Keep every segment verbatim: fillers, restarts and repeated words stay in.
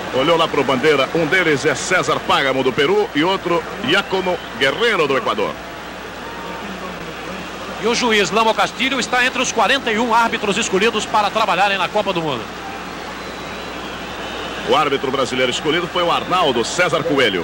Olhou lá para o bandeira. Um deles é César Páramo, do Peru, e outro, Giacomo Guerreiro, do Equador. E o juiz Lamo Castilho está entre os quarenta e um árbitros escolhidos para trabalharem na Copa do Mundo. O árbitro brasileiro escolhido foi o Arnaldo César Coelho.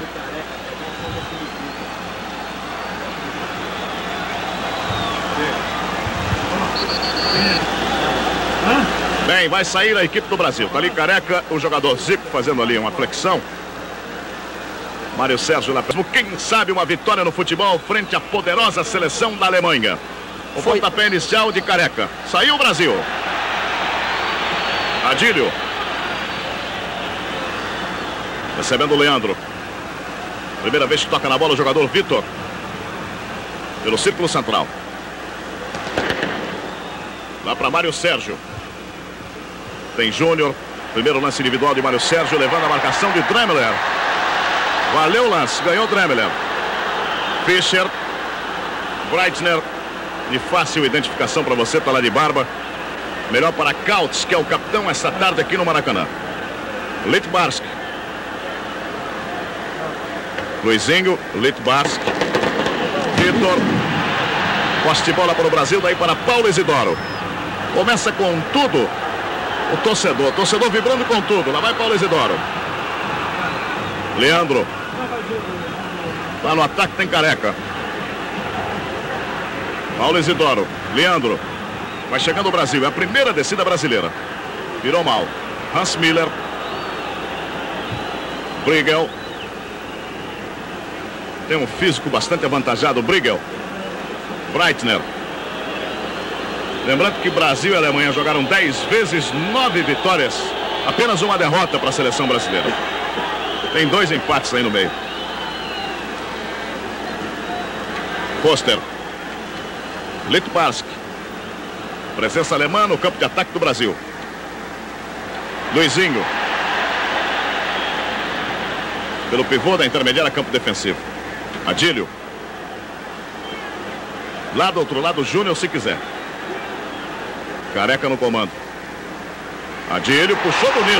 Bem, vai sair a equipe do Brasil. Tá ali Careca, o jogador Zico fazendo ali uma flexão. Mário Sérgio lá. Quem sabe uma vitória no futebol frente à poderosa seleção da Alemanha. O Foi. pontapé inicial de Careca. Saiu o Brasil. Adílio. Recebendo o Leandro. Primeira vez que toca na bola o jogador Vitor. Pelo círculo central. Lá para Mário Sérgio. Tem Júnior. Primeiro lance individual de Mário Sérgio, levando a marcação de Dremler. Valeu o lance, ganhou Dremler. Fischer. Breitner. De fácil identificação para você, tá lá de barba. Melhor para Kautz, que é o capitão essa tarde aqui no Maracanã. Litbarski. Luizinho, Litbarski. Vitor. Poste de bola para o Brasil, daí para Paulo Isidoro. Começa com tudo o torcedor, torcedor vibrando com tudo. Lá vai Paulo Isidoro. Leandro. Lá no ataque tem Careca. Paulo Isidoro. Leandro. Vai chegando o Brasil. É a primeira descida brasileira. Virou mal. Hans Miller. Brigel. Tem um físico bastante avantajado. Brigel. Breitner. Lembrando que Brasil e Alemanha jogaram dez vezes, nove vitórias. Apenas uma derrota para a seleção brasileira. Tem dois empates aí no meio. Foster. Litbarski. Presença alemã no campo de ataque do Brasil. Luizinho. Pelo pivô da intermediária, campo defensivo. Adílio. Lá do outro lado, Júnior, se quiser. Careca no comando. Adílio puxou bonito.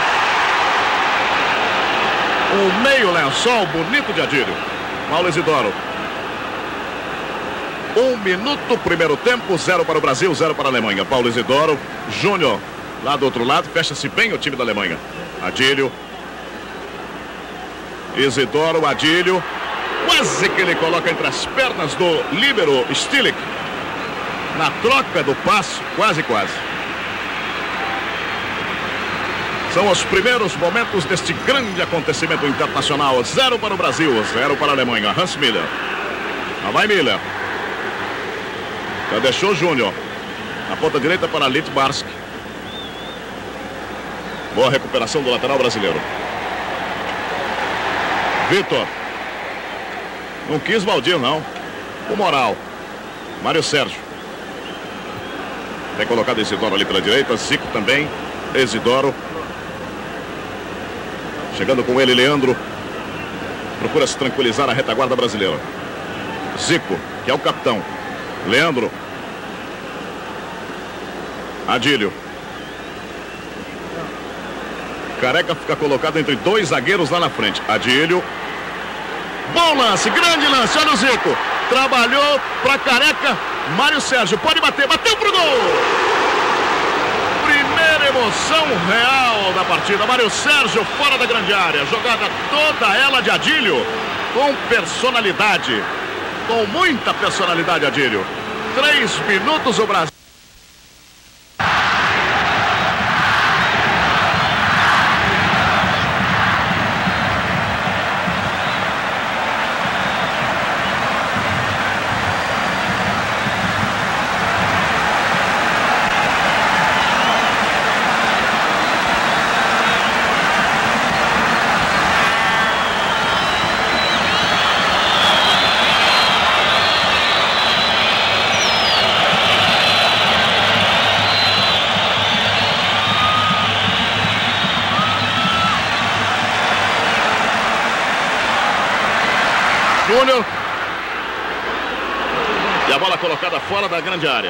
O meio lençol bonito de Adílio. Paulo Isidoro. Um minuto, primeiro tempo, zero para o Brasil, zero para a Alemanha. Paulo Isidoro, Júnior, lá do outro lado, fecha-se bem o time da Alemanha. Adílio. Isidoro, Adílio. Quase que ele coloca entre as pernas do líbero Stilik. Na troca do passo, quase, quase. São os primeiros momentos deste grande acontecimento internacional. Zero para o Brasil, zero para a Alemanha. Hans Miller. Lá vai Miller. Já deixou Júnior. Na ponta direita para Litbarski. Boa recuperação do lateral brasileiro. Vitor. Não quis Valdir, não. O moral. Mário Sérgio. Tem colocado Isidoro ali pela direita. Zico também. Isidoro. Chegando com ele, Leandro. Procura se tranquilizar a retaguarda brasileira. Zico, que é o capitão. Leandro. Adílio. Careca fica colocado entre dois zagueiros lá na frente. Adílio. Bom lance, grande lance. Olha o Zico. Trabalhou para Careca. Mário Sérgio pode bater. Bateu pro gol. Primeira emoção real da partida. Mário Sérgio fora da grande área. Jogada toda ela de Adílio. Com personalidade. Com muita personalidade, Adílio. Três minutos o Brasil. Júnior. E a bola colocada fora da grande área.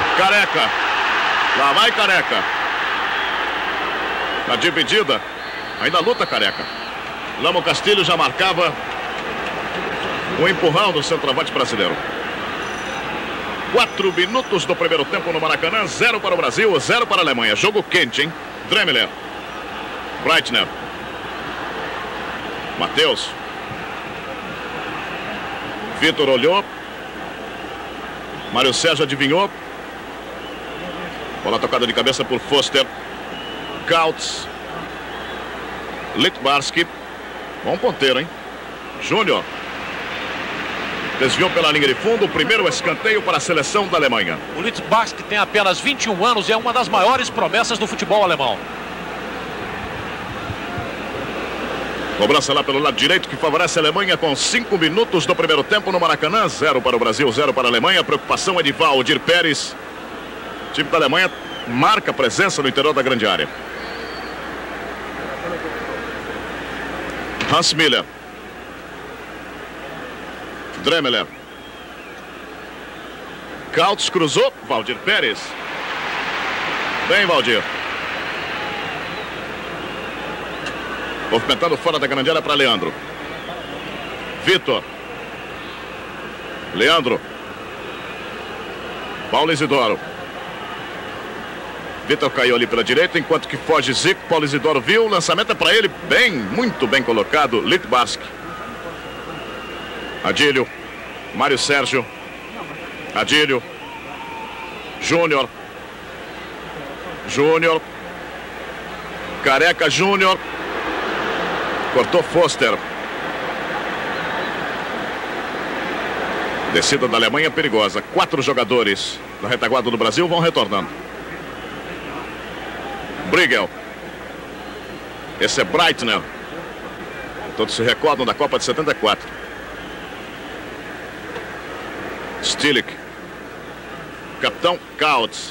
Careca. Lá vai Careca. Na dividida. Ainda luta Careca. Lamo Castilho já marcava o empurrão do centroavante brasileiro. Quatro minutos do primeiro tempo no Maracanã. Zero para o Brasil, zero para a Alemanha. Jogo quente, hein? Dremler. Breitner. Matheus. Vitor olhou. Mário Sérgio adivinhou. Bola tocada de cabeça por Foster. Kautz. Litbarski. Bom ponteiro, hein? Júnior. Desviou pela linha de fundo. O primeiro escanteio para a seleção da Alemanha. O Litbarski tem apenas vinte e um anos e é uma das maiores promessas do futebol alemão. Cobrança lá pelo lado direito que favorece a Alemanha com cinco minutos do primeiro tempo no Maracanã. Zero para o Brasil, zero para a Alemanha. A preocupação é de Valdir Pérez. O time da Alemanha marca presença no interior da grande área. Hans Miller. Dremler. Kautz cruzou. Valdir Pérez. Bem, Valdir. Movimentando fora da grande área para Leandro. Vitor. Leandro. Paulo Isidoro. Vitor caiu ali pela direita, enquanto que foge Zico. Paulo Isidoro viu, o lançamento é para ele, bem, muito bem colocado, Litbarski. Adílio. Mário Sérgio. Adílio. Júnior. Júnior. Careca Júnior. Cortou Foster. Descida da Alemanha perigosa. Quatro jogadores da retaguarda do Brasil vão retornando. Brigel. Esse é Breitner. Todos se recordam da Copa de setenta e quatro. Stilik. Capitão Kautz.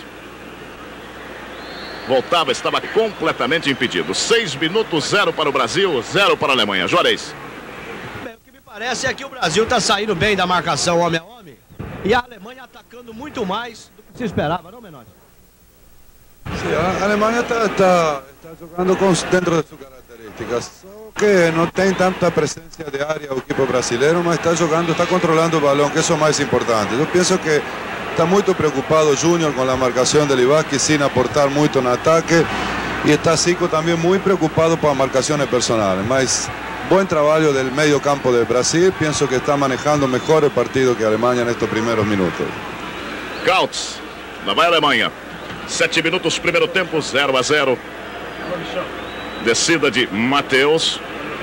Voltava, estava completamente impedido. Seis minutos, zero para o Brasil, zero para a Alemanha. Juarez. Bem, o que me parece é que o Brasil está saindo bem da marcação homem a homem e a Alemanha atacando muito mais do que se esperava, não, Menotti? Sí, a Alemanha está, está, está jogando com, dentro de suas características, só que não tem tanta presença de área o equipo brasileiro, mas está jogando, está controlando o balão, que isso é o mais importante. Eu penso que está muito preocupado Júnior com a marcação de Litbarski sem aportar muito no ataque, e está Zico também muito preocupado com as marcações personais, mas bom trabalho do meio campo do Brasil. Penso que está manejando melhor o partido que a Alemanha nestes primeiros minutos. Kautz, lá vai a Alemanha. Sete minutos, primeiro tempo, zero a zero. Descida de Matheus.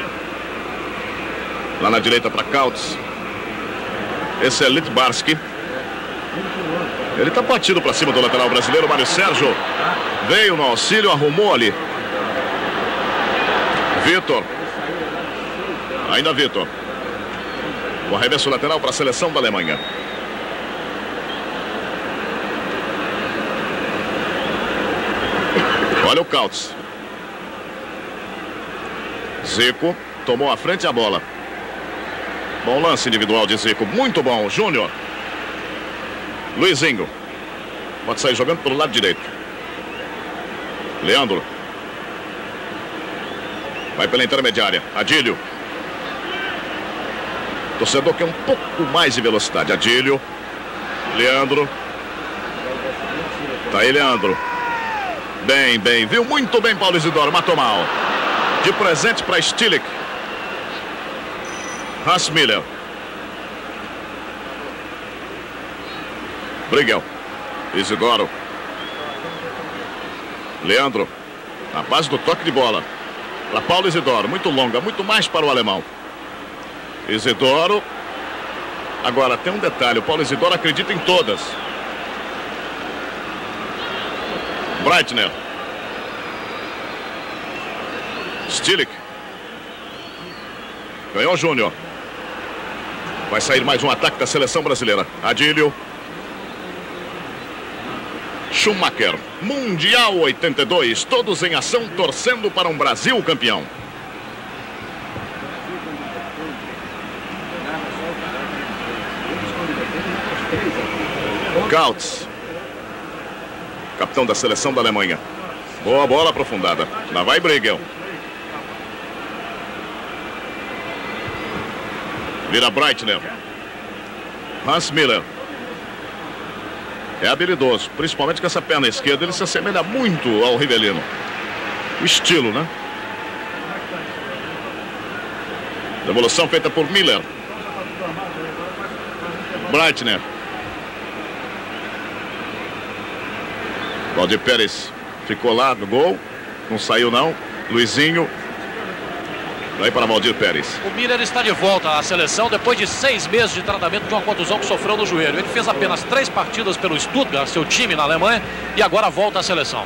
Lá na direita para Kautz. Esse é Litbarski. Ele está partido para cima do lateral brasileiro, Mário Sérgio. Veio no auxílio, arrumou ali. Vitor. Ainda Vitor. O arremesso lateral para a seleção da Alemanha. Olha o Kautz. Zico tomou à frente a bola. Bom lance individual de Zico. Muito bom. Júnior. Luizinho. Pode sair jogando pelo lado direito. Leandro. Vai pela intermediária. Adílio. Torcedor quer um pouco mais de velocidade. Adílio. Leandro. Tá aí, Leandro. Bem, bem. Viu muito bem Paulo Isidoro. Matou mal. De presente para Stilik. Hans Miller. Brigel. Isidoro. Leandro. Na base do toque de bola. Para Paulo Isidoro. Muito longa. Muito mais para o alemão. Isidoro. Agora tem um detalhe. O Paulo Isidoro acredita em todas. Breitner. Stilik. Ganhou Júnior. Vai sair mais um ataque da seleção brasileira. Adílio. Schumacher. Mundial oitenta e dois. Todos em ação, torcendo para um Brasil campeão. Kautz. Capitão da seleção da Alemanha. Boa bola aprofundada. Lá vai Brigel. Vira Breitner. Hans Miller. É habilidoso, principalmente com essa perna esquerda. Ele se assemelha muito ao Rivelino. O estilo, né? Devolução feita por Miller. Breitner. Valdir Pérez ficou lá no gol. Não saiu não. Luizinho. Daí para Valdir Pérez. O Miller está de volta à seleção depois de seis meses de tratamento de uma contusão que sofreu no joelho. Ele fez apenas três partidas pelo Stuttgart, seu time na Alemanha, e agora volta à seleção.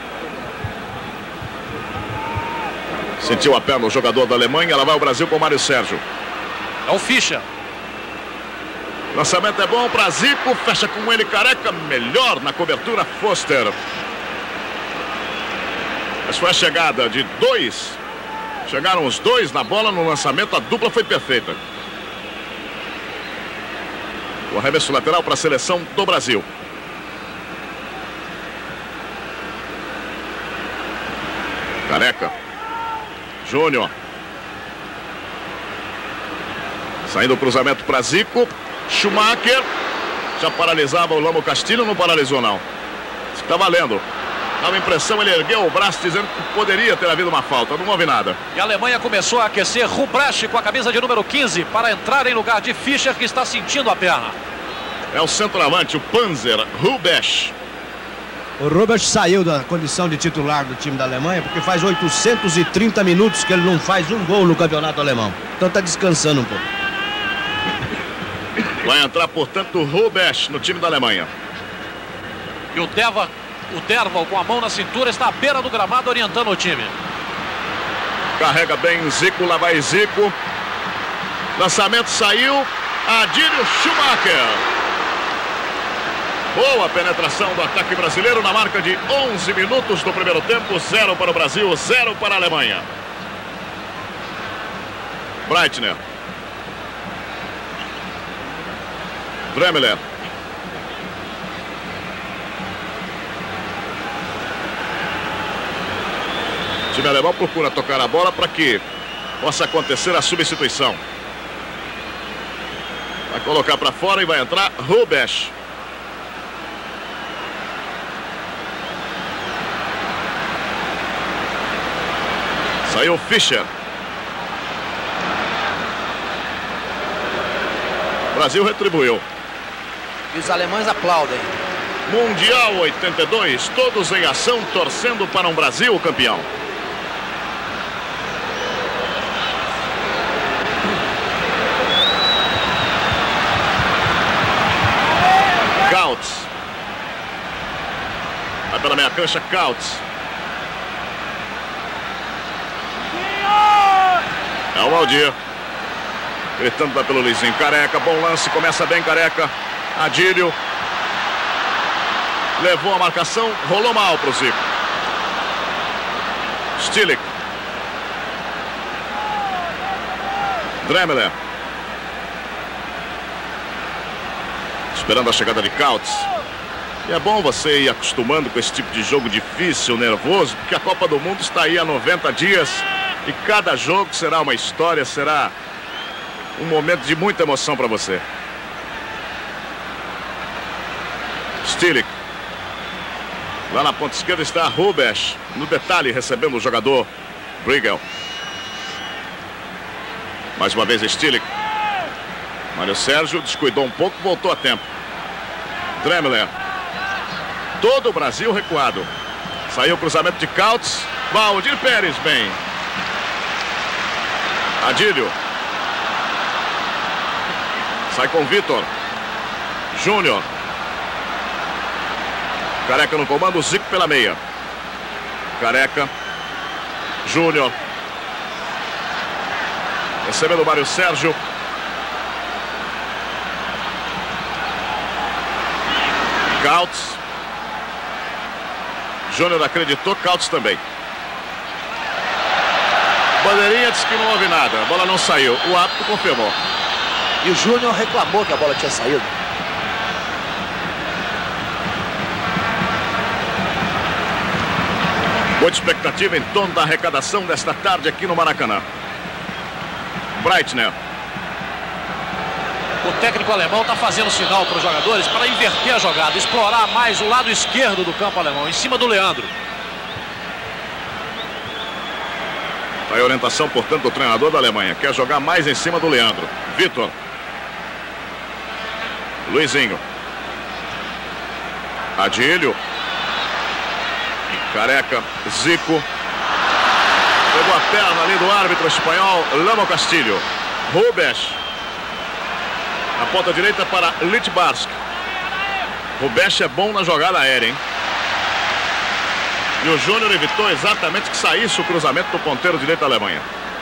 Sentiu a perna o jogador da Alemanha. Lá vai o Brasil com o Mário Sérgio. É o Fischer. Lançamento é bom para Zico. Fecha com ele Careca. Melhor na cobertura Foster. Essa foi a chegada de dois. Chegaram os dois na bola no lançamento. A dupla foi perfeita. O arremesso lateral para a seleção do Brasil. Careca. Júnior. Saindo o cruzamento para Zico. Schumacher. Já paralisava o Lamo Castilho. Não paralisou não. Está valendo. Dava a impressão, ele ergueu o braço dizendo que poderia ter havido uma falta. Não houve nada. E a Alemanha começou a aquecer Ruprecht com a camisa de número quinze para entrar em lugar de Fischer, que está sentindo a perna. É o centroavante, o Panzer Ruprecht. O Ruprecht saiu da condição de titular do time da Alemanha porque faz oitocentos e trinta minutos que ele não faz um gol no campeonato alemão. Então está descansando um pouco. Vai entrar, portanto, o Ruprecht no time da Alemanha. E o Deva... O Derval, com a mão na cintura, está à beira do gramado orientando o time. Carrega bem Zico, lá vai Zico. Lançamento saiu. Adílio Schumacher. Boa penetração do ataque brasileiro na marca de onze minutos do primeiro tempo. Zero para o Brasil, zero para a Alemanha. Breitner. Dremler. O time alemão procura tocar a bola para que possa acontecer a substituição. Vai colocar para fora e vai entrar Ruprecht. Saiu Fischer. O Brasil retribuiu. E os alemães aplaudem. Mundial oitenta e dois, todos em ação, torcendo para um Brasil campeão. Vai pela meia cancha, Kautz. É o Valdir. Gritando lá pelo Luizinho. Careca, bom lance, começa bem Careca. Adílio. Levou a marcação, rolou mal pro Zico. Stilic. Dremler. Esperando a chegada de Kautz. E é bom você ir acostumando com esse tipo de jogo difícil, nervoso, porque a Copa do Mundo está aí há noventa dias e cada jogo será uma história, será um momento de muita emoção para você. Stilic. Lá na ponta esquerda está Ruprecht, no detalhe, recebendo o jogador Briegel. Mais uma vez Stilic. Mário Sérgio descuidou um pouco, voltou a tempo. Dremler. Todo o Brasil recuado. Saiu o cruzamento de Kautz. Valdir Pérez bem. Adílio. Sai com Vitor. Júnior. Careca no comando, Zico pela meia. Careca. Júnior. Recebendo o Mário Sérgio. Kautz. Júnior acreditou, Kautz também. Bandeirinha disse que não houve nada, a bola não saiu. O árbitro confirmou. E o Júnior reclamou que a bola tinha saído. Muita expectativa em torno da arrecadação desta tarde aqui no Maracanã. Breitner. O técnico alemão está fazendo sinal para os jogadores para inverter a jogada, explorar mais o lado esquerdo do campo alemão, em cima do Leandro. A orientação, portanto, do treinador da Alemanha. Quer jogar mais em cima do Leandro. Vitor. Luizinho. Adílio. Careca. Zico. Pegou a perna ali do árbitro espanhol, Lamo Castilho. Rubens. Na ponta direita para Littbarski. Rubens é bom na jogada aérea, hein? E o Júnior evitou exatamente que saísse o cruzamento do ponteiro direito da Alemanha.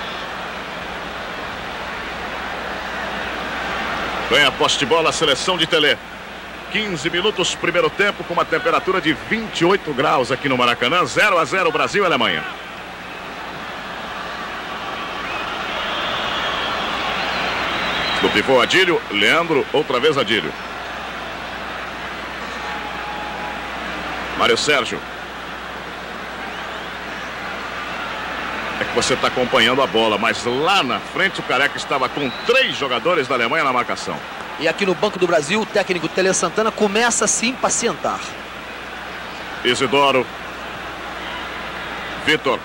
Ganha a posse de bola a seleção de Telê. quinze minutos, primeiro tempo, com uma temperatura de vinte e oito graus aqui no Maracanã. zero a zero Brasil e Alemanha. Do pivô Adílio, Leandro, outra vez Adílio. Mário Sérgio. É que você está acompanhando a bola, mas lá na frente o Careca estava com três jogadores da Alemanha na marcação. E aqui no banco do Brasil, o técnico Tele Santana começa a se impacientar. Isidoro. Vitor.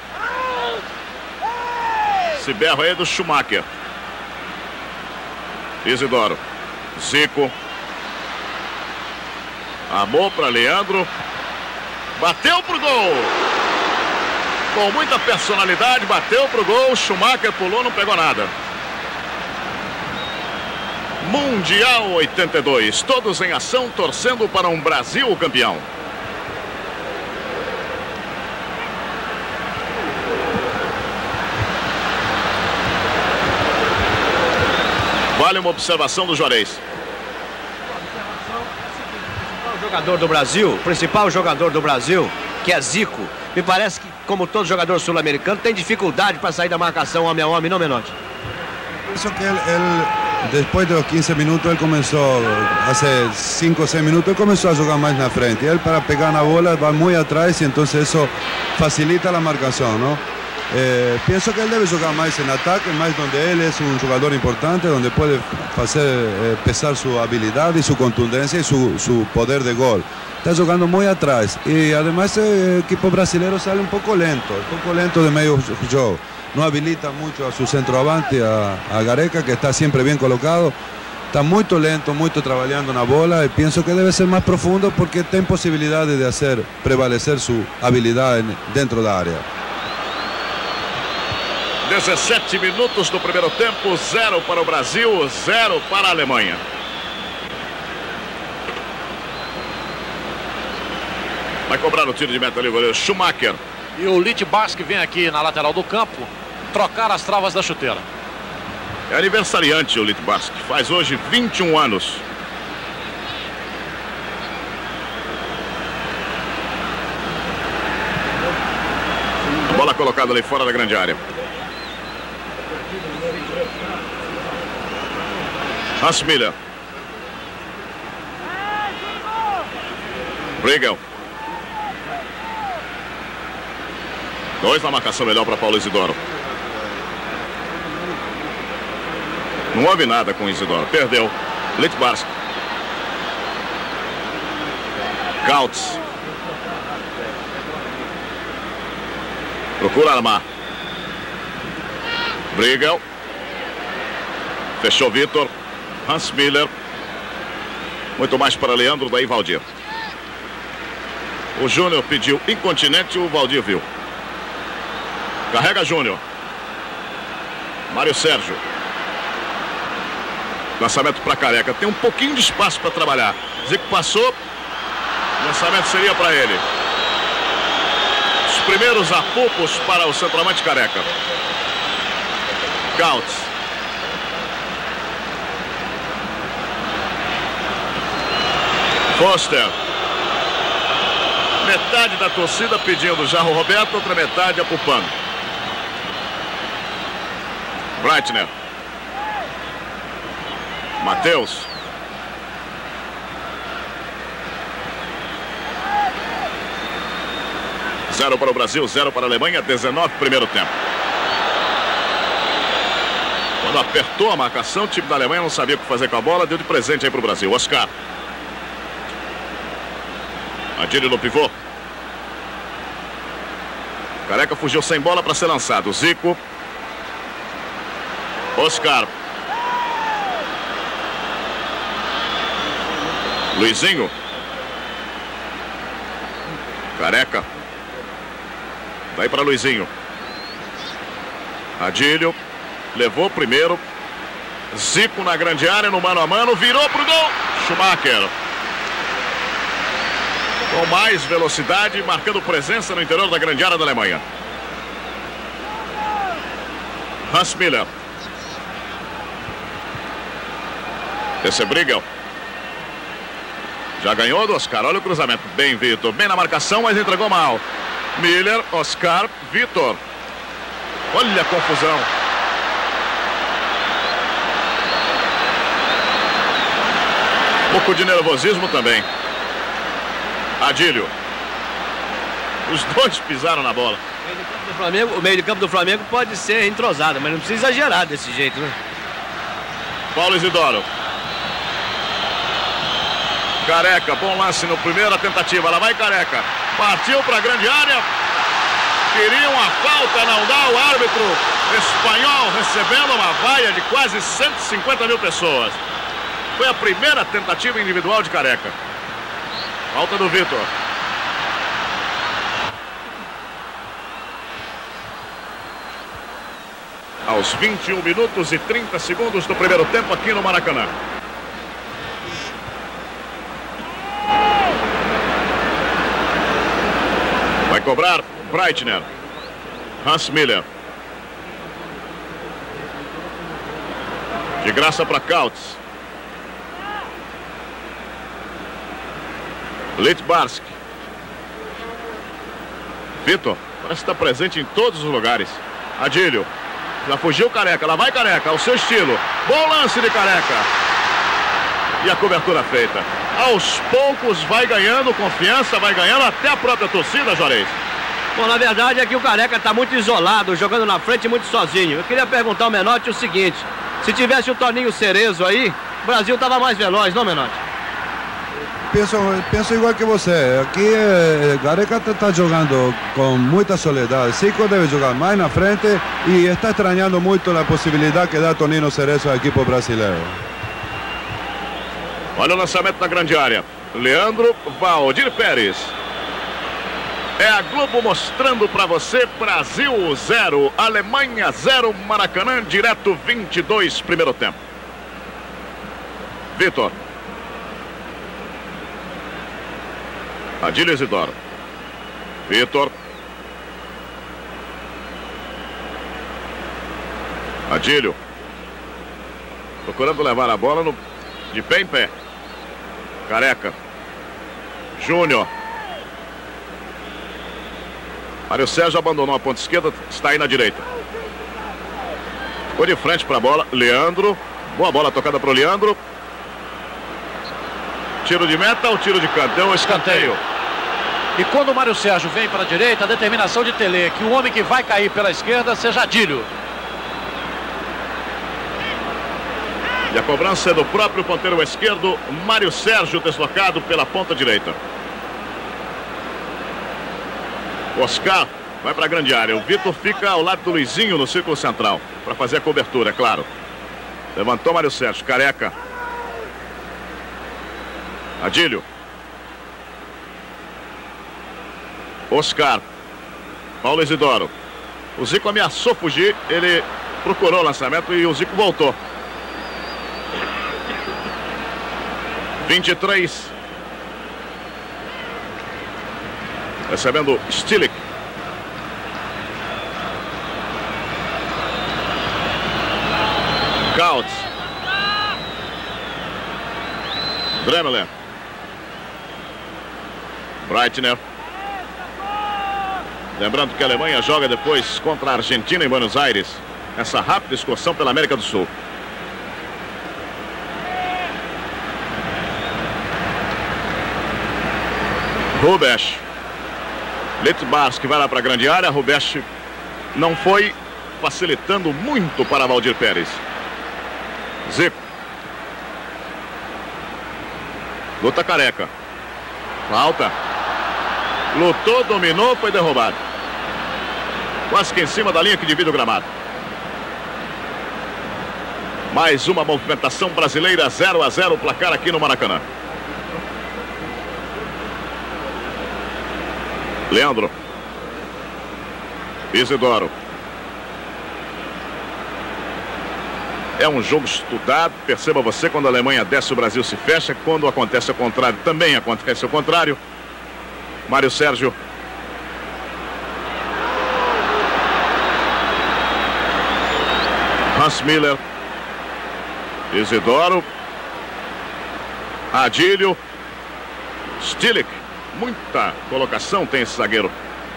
Se berra aí do Schumacher. Isidoro. Zico. Amor para Leandro. Bateu pro gol. Com muita personalidade, bateu pro gol. Schumacher pulou, não pegou nada. Mundial oitenta e dois. Todos em ação, torcendo para um Brasil campeão. Vale uma observação do Juarez. O jogador do Brasil, o principal jogador do Brasil, que é Zico, me parece que, como todo jogador sul-americano, tem dificuldade para sair da marcação homem a homem, não, Menotti? Penso que él, él, después de los quince minutos, él comenzó, hace cinco o seis minutos, él comenzó a jugar más en la frente. Él para pegar la bola va muy atrás y entonces eso facilita la marcación, ¿no? Eh, pienso que él debe jugar más en ataque, más donde él es un jugador importante, donde puede hacer eh, pesar su habilidad y su contundencia y su, su poder de gol. Está jugando muy atrás y además el equipo brasileño sale un poco lento, un poco lento de medio juego. No habilita mucho a su centroavante, a, a Gareca, que está siempre bien colocado. Está muy lento, muy trabajando en la bola y pienso que debe ser más profundo porque tiene posibilidades de hacer prevalecer su habilidad en, dentro da área. dezessete minutos do primeiro tempo, zero para o Brasil, zero para a Alemanha. Vai cobrar o tiro de meta ali o goleiro Schumacher. E o Littbarski vem aqui na lateral do campo trocar as travas da chuteira. É aniversariante o Littbarski, faz hoje vinte e um anos. Bola colocada ali fora da grande área. Hans Miller. Briegel. Dois na marcação melhor para Paulo Isidoro. Não houve nada com o Isidoro. Perdeu. Littbarski. Kautz. Procura armar. Briegel. Fechou Vitor. Hans Miller. Muito mais para Leandro, daí Valdir. O Júnior pediu incontinente, o Valdir viu. Carrega Júnior. Mário Sérgio. Lançamento para Careca. Tem um pouquinho de espaço para trabalhar. Zico passou. Lançamento seria para ele. Os primeiros apupos para o centroavante Careca. Kautz. Foster. Metade da torcida pedindo já o Roberto, outra metade apupando. Breitner. Matheus. Zero para o Brasil, zero para a Alemanha, dezenove primeiro tempo. Quando apertou a marcação, o time da Alemanha não sabia o que fazer com a bola, deu de presente aí para o Brasil. Oscar. Adílio no pivô. Careca fugiu sem bola para ser lançado. Zico. Oscar. Luizinho. Careca. Daí para Luizinho. Adílio. Levou primeiro. Zico na grande área, no mano a mano. Virou pro gol. Schumacher. Com mais velocidade, marcando presença no interior da grande área da Alemanha. Hans Miller. Esse Briegel. Já ganhou do Oscar. Olha o cruzamento. Bem, Vitor. Bem na marcação, mas entregou mal. Miller, Oscar, Vitor. Olha a confusão. Um pouco de nervosismo também. Adílio. Os dois pisaram na bola. O meio de campo do Flamengo, o meio de campo do Flamengo pode ser entrosado, mas não precisa exagerar desse jeito, né? Paulo Isidoro. Careca, bom lance no primeira tentativa. Lá vai Careca. Partiu para a grande área. Queriam a falta, não dá. O árbitro espanhol recebendo uma vaia de quase cento e cinquenta mil pessoas. Foi a primeira tentativa individual de Careca. Falta do Vitor. Aos vinte e um minutos e trinta segundos do primeiro tempo aqui no Maracanã. Vai cobrar Breitner. Hans Miller. De graça para Kautz. Litbarski. Vitor. Parece que está presente em todos os lugares. Adílio. Já fugiu Careca. Lá vai Careca. Ao seu estilo. Bom lance de Careca. E a cobertura feita. Aos poucos vai ganhando confiança, vai ganhando até a própria torcida, Juarez. Bom, na verdade é que o Careca está muito isolado, jogando na frente muito sozinho. Eu queria perguntar ao Menotti o seguinte: se tivesse o Toninho Cerezo aí, o Brasil estava mais veloz, não, Menotti? Penso, penso igual que você. Aqui eh, Careca está jogando com muita soledade. Zico deve jogar mais na frente e está estranhando muito a possibilidade que dá Toninho Cerezo ao equipe brasileiro. Olha o lançamento da grande área. Leandro Valdir Pérez. É a Globo mostrando para você: Brasil zero, Alemanha zero, Maracanã, direto vinte e dois, primeiro tempo. Vitor. Adílio Isidoro. Vitor. Adílio. Procurando levar a bola no... de pé em pé. Careca. Júnior. Mário Sérgio abandonou a ponta esquerda, está aí na direita. Ficou de frente para a bola. Leandro. Boa bola tocada para o Leandro. Tiro de meta ou tiro de canto? Deu um escanteio. E quando o Mário Sérgio vem para a direita, a determinação de Tele que o homem que vai cair pela esquerda seja Adílio. E a cobrança é do próprio ponteiro esquerdo, Mário Sérgio, deslocado pela ponta direita. Oscar vai para a grande área. O Vitor fica ao lado do Luizinho no círculo central, para fazer a cobertura, é claro. Levantou Mário Sérgio. Careca. Adílio. Oscar. Paulo Isidoro. O Zico ameaçou fugir, ele procurou o lançamento e o Zico voltou. vinte e três. Recebendo Stilik. Kautz. Dremelen. Breitner. Lembrando que a Alemanha joga depois contra a Argentina em Buenos Aires. Essa rápida excursão pela América do Sul. Rubesch. Litbarski vai lá para a grande área. Rubesch não foi, facilitando muito para Valdir Pérez. Zico. Luta Careca. Falta. Lutou, dominou, foi derrubado. Quase que em cima da linha que divide o gramado. Mais uma movimentação brasileira, zero a zero o placar aqui no Maracanã. Leandro. Isidoro. É um jogo estudado, perceba você, quando a Alemanha desce, o Brasil se fecha. Quando acontece o contrário, também acontece o contrário. Mário Sérgio. Hans Miller. Isidoro. Adílio. Stilic. Muita colocação tem esse zagueiro.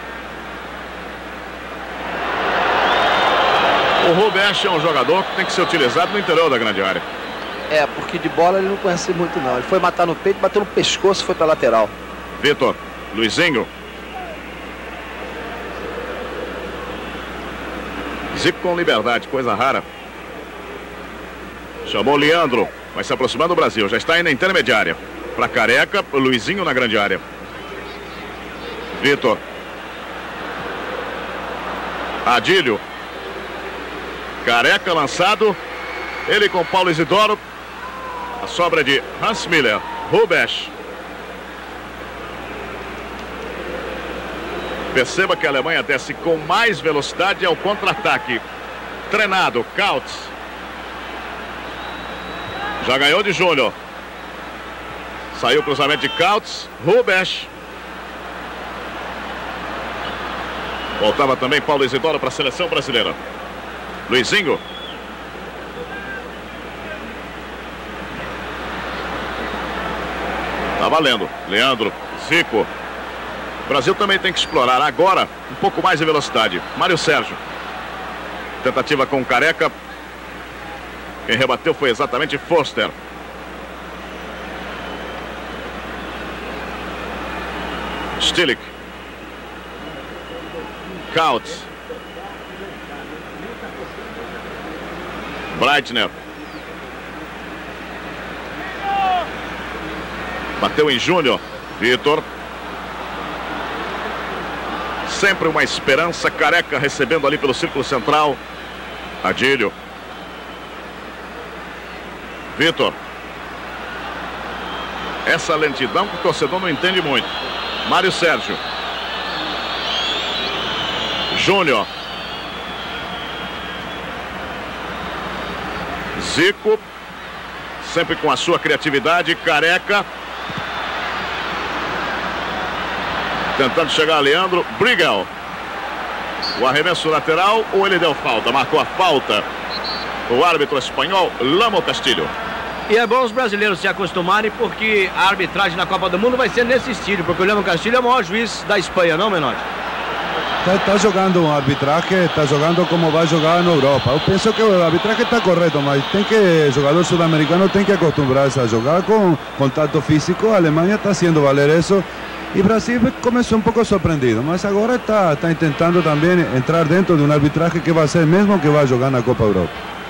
O Rubens é um jogador que tem que ser utilizado no interior da grande área. É, porque de bola ele não conhece muito não. Ele foi matar no peito, bateu no pescoço e foi pra lateral. Vitor. Luizinho. Zico com liberdade, coisa rara. Chamou Leandro. Vai se aproximando do Brasil. Já está indo na intermediária. Para Careca, Luizinho na grande área. Vitor. Adílio. Careca lançado. Ele com Paulo Isidoro. A sobra de Hans Miller. Rubens. Perceba que a Alemanha desce com mais velocidade ao contra-ataque. Treinado. Kautz. Já ganhou de Júnior. Saiu o cruzamento de Kautz. Rubens. Voltava também Paulo Isidoro para a seleção brasileira. Luizinho. Tá valendo. Leandro. Zico. O Brasil também tem que explorar agora um pouco mais de velocidade. Mário Sérgio. Tentativa com Careca. Quem rebateu foi exatamente Foster. Stilic. Kautz. Breitner. Bateu em Júnior. Vitor. Sempre uma esperança. Careca recebendo ali pelo círculo central. Adílio. Vitor. Essa lentidão que o torcedor não entende muito. Mário Sérgio. Júnior. Zico. Sempre com a sua criatividade. Careca. Tentando chegar a Leandro. Brigel. O arremesso lateral ou ele deu falta? Marcou a falta o árbitro espanhol, Lamo Castilho. E é bom os brasileiros se acostumarem, porque a arbitragem na Copa do Mundo vai ser nesse estilo, porque o Lamo Castilho é o maior juiz da Espanha, não, Menotti? Está, está jogando um arbitragem, está jogando como vai jogar na Europa. Eu penso que o arbitragem está correto, mas tem que, o jogador sul-americano tem que acostumbrar-se a jogar com contato físico. A Alemanha está haciendo valer isso. E o Brasil começou um pouco surpreendido, mas agora está, está tentando também entrar dentro de um arbitragem que vai ser mesmo que vai jogar na Copa Europa.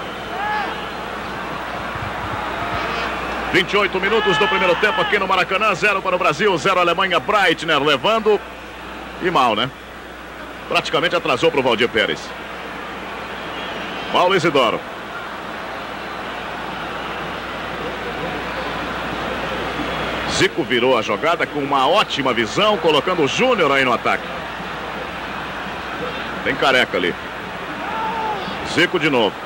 vinte e oito minutos do primeiro tempo aqui no Maracanã. Zero para o Brasil, zero Alemanha. Breitner levando. E mal, né? Praticamente atrasou para o Valdir Pérez. Paulo Isidoro. Zico virou a jogada com uma ótima visão, colocando o Júnior aí no ataque. Tem Careca ali. Zico de novo.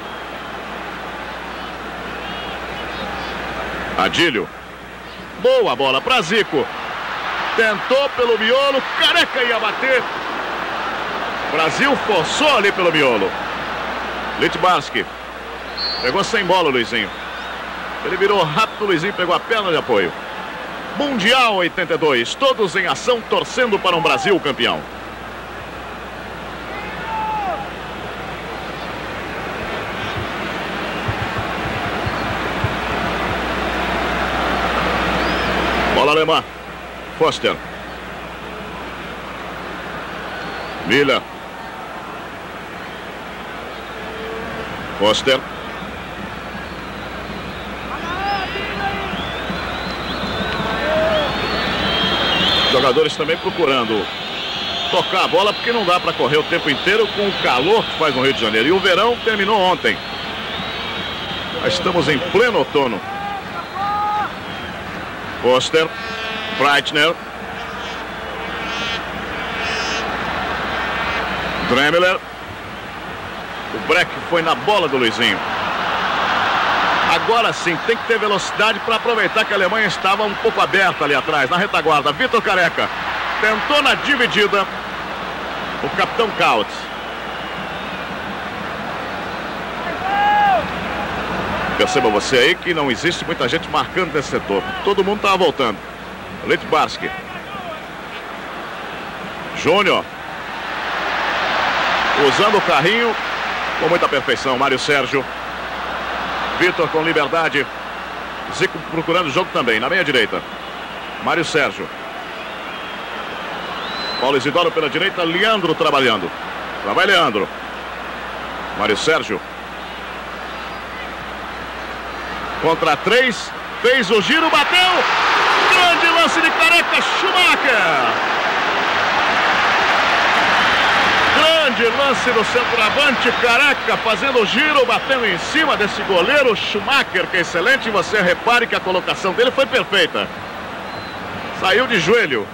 Adílio. Boa bola para Zico. Tentou pelo miolo. Careca ia bater. Brasil forçou ali pelo miolo. Litbarski. Pegou sem bola o Luizinho. Ele virou rápido, o Luizinho pegou a perna de apoio. Mundial oitenta e dois. Todos em ação, torcendo para um Brasil campeão. Bola alemã. Foster. Miller. Foster. Jogadores também procurando tocar a bola, porque não dá para correr o tempo inteiro com o calor que faz no Rio de Janeiro. E o verão terminou ontem. Já estamos em pleno outono. Foster, Breitner, Dremler. O break foi na bola do Luizinho. Agora sim, tem que ter velocidade para aproveitar que a Alemanha estava um pouco aberta ali atrás, na retaguarda. Vitor Careca tentou na dividida o capitão Kautz. Perceba você aí que não existe muita gente marcando nesse setor. Todo mundo estava voltando. Litbarski. Júnior. Usando o carrinho com muita perfeição. Mário Sérgio. Vitor com liberdade. Zico procurando o jogo também, na meia direita. Mário Sérgio. Paulo Isidoro pela direita, Leandro trabalhando. Lá vai Leandro. Mário Sérgio. Contra três. Fez o giro, bateu. Grande lance de Careca, Schumacher. Grande lance do centroavante, Careca fazendo o giro, batendo em cima desse goleiro Schumacher, que é excelente. Você repare que a colocação dele foi perfeita. Saiu de joelho.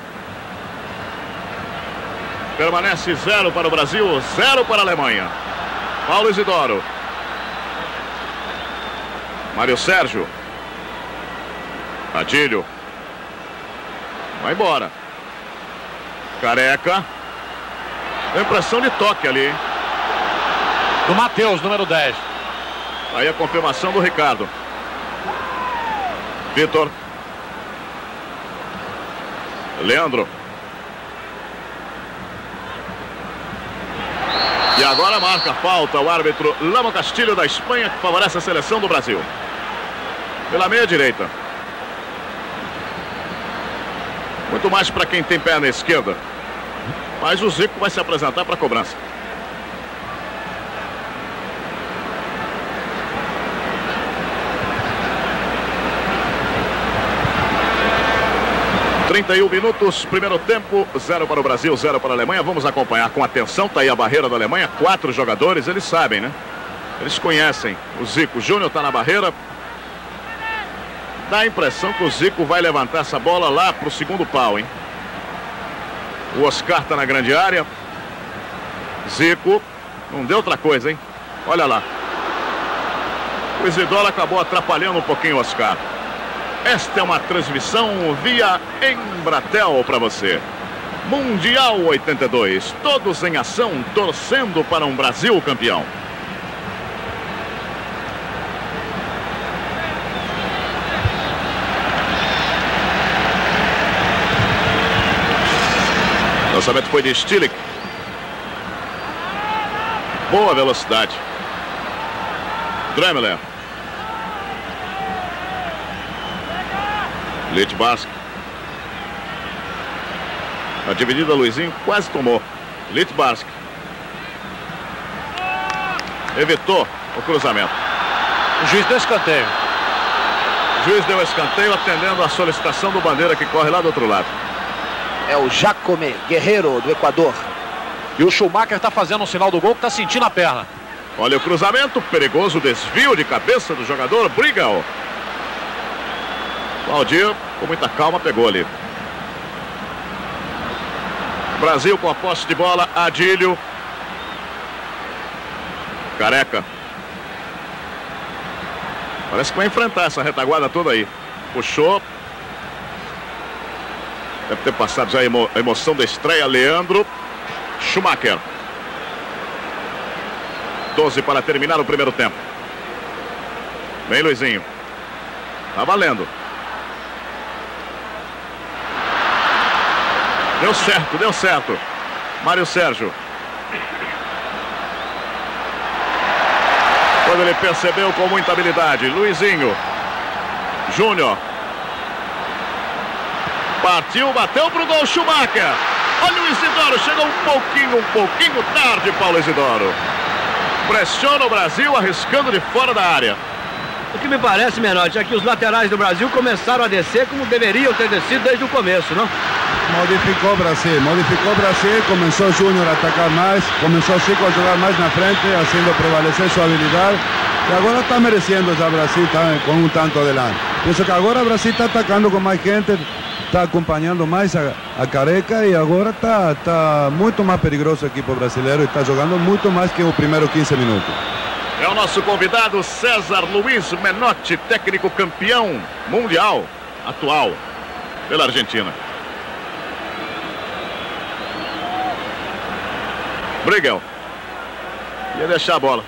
Permanece zero para o Brasil, zero para a Alemanha. Paulo Isidoro. Mário Sérgio. Adílio. Vai embora. Careca. Tem impressão de toque ali, hein? Do Matheus, número dez. Aí a confirmação do Ricardo. Vitor. Leandro. E agora marca falta o árbitro Lamo Castilho da Espanha, que favorece a seleção do Brasil. Pela meia direita. Muito mais para quem tem perna esquerda. Mas o Zico vai se apresentar para a cobrança. trinta e um minutos, primeiro tempo, zero para o Brasil, zero para a Alemanha. Vamos acompanhar com atenção. Tá aí a barreira da Alemanha, quatro jogadores, eles sabem, né? Eles conhecem o Zico. O Júnior está na barreira. Dá a impressão que o Zico vai levantar essa bola lá para o segundo pau, hein? O Oscar está na grande área. Zico. Não deu outra coisa, hein? Olha lá. O Isidoro acabou atrapalhando um pouquinho o Oscar. Esta é uma transmissão via Embratel para você. Mundial oitenta e dois. Todos em ação, torcendo para um Brasil campeão. O lançamento foi de Stilik. Boa velocidade. Dremler. Litbarski. A dividida Luizinho quase tomou. Litbarski. Evitou o cruzamento. O juiz deu escanteio. O juiz deu escanteio atendendo a solicitação do Bandeira, que corre lá do outro lado. É o Jacome Guerreiro do Equador. E o Schumacher está fazendo um sinal do gol que está sentindo a perna. Olha o cruzamento, perigoso desvio de cabeça do jogador Brigel. Valdir, com muita calma, pegou ali. Brasil com a posse de bola, Adílio. Careca. Parece que vai enfrentar essa retaguarda toda aí. Puxou. Deve ter passado já a, emo a emoção da estreia. Leandro. Schumacher. doze para terminar o primeiro tempo. Vem Luizinho. Tá valendo. Deu certo, deu certo. Mário Sérgio. Quando ele percebeu com muita habilidade. Luizinho. Júnior. Partiu, bateu pro gol Schumacher. Olha o Isidoro, chegou um pouquinho, um pouquinho tarde, Paulo Isidoro. Pressiona o Brasil, arriscando de fora da área. O que me parece, Menotti, é que os laterais do Brasil começaram a descer como deveriam ter descido desde o começo, não? Modificou o Brasil, modificou o Brasil, começou o Júnior a atacar mais, começou o Zico a jogar mais na frente, haciendo prevalecer sua habilidade. E agora está merecendo já o Brasil, tá com um tanto adelante. Penso que agora o Brasil está atacando com mais gente, está acompanhando mais a, a Careca e agora está tá muito mais perigoso o equipe brasileiro e está jogando muito mais que os primeiros quinze minutos. É o nosso convidado César Luiz Menotti, técnico campeão mundial atual pela Argentina. Brigel ia deixar a bola.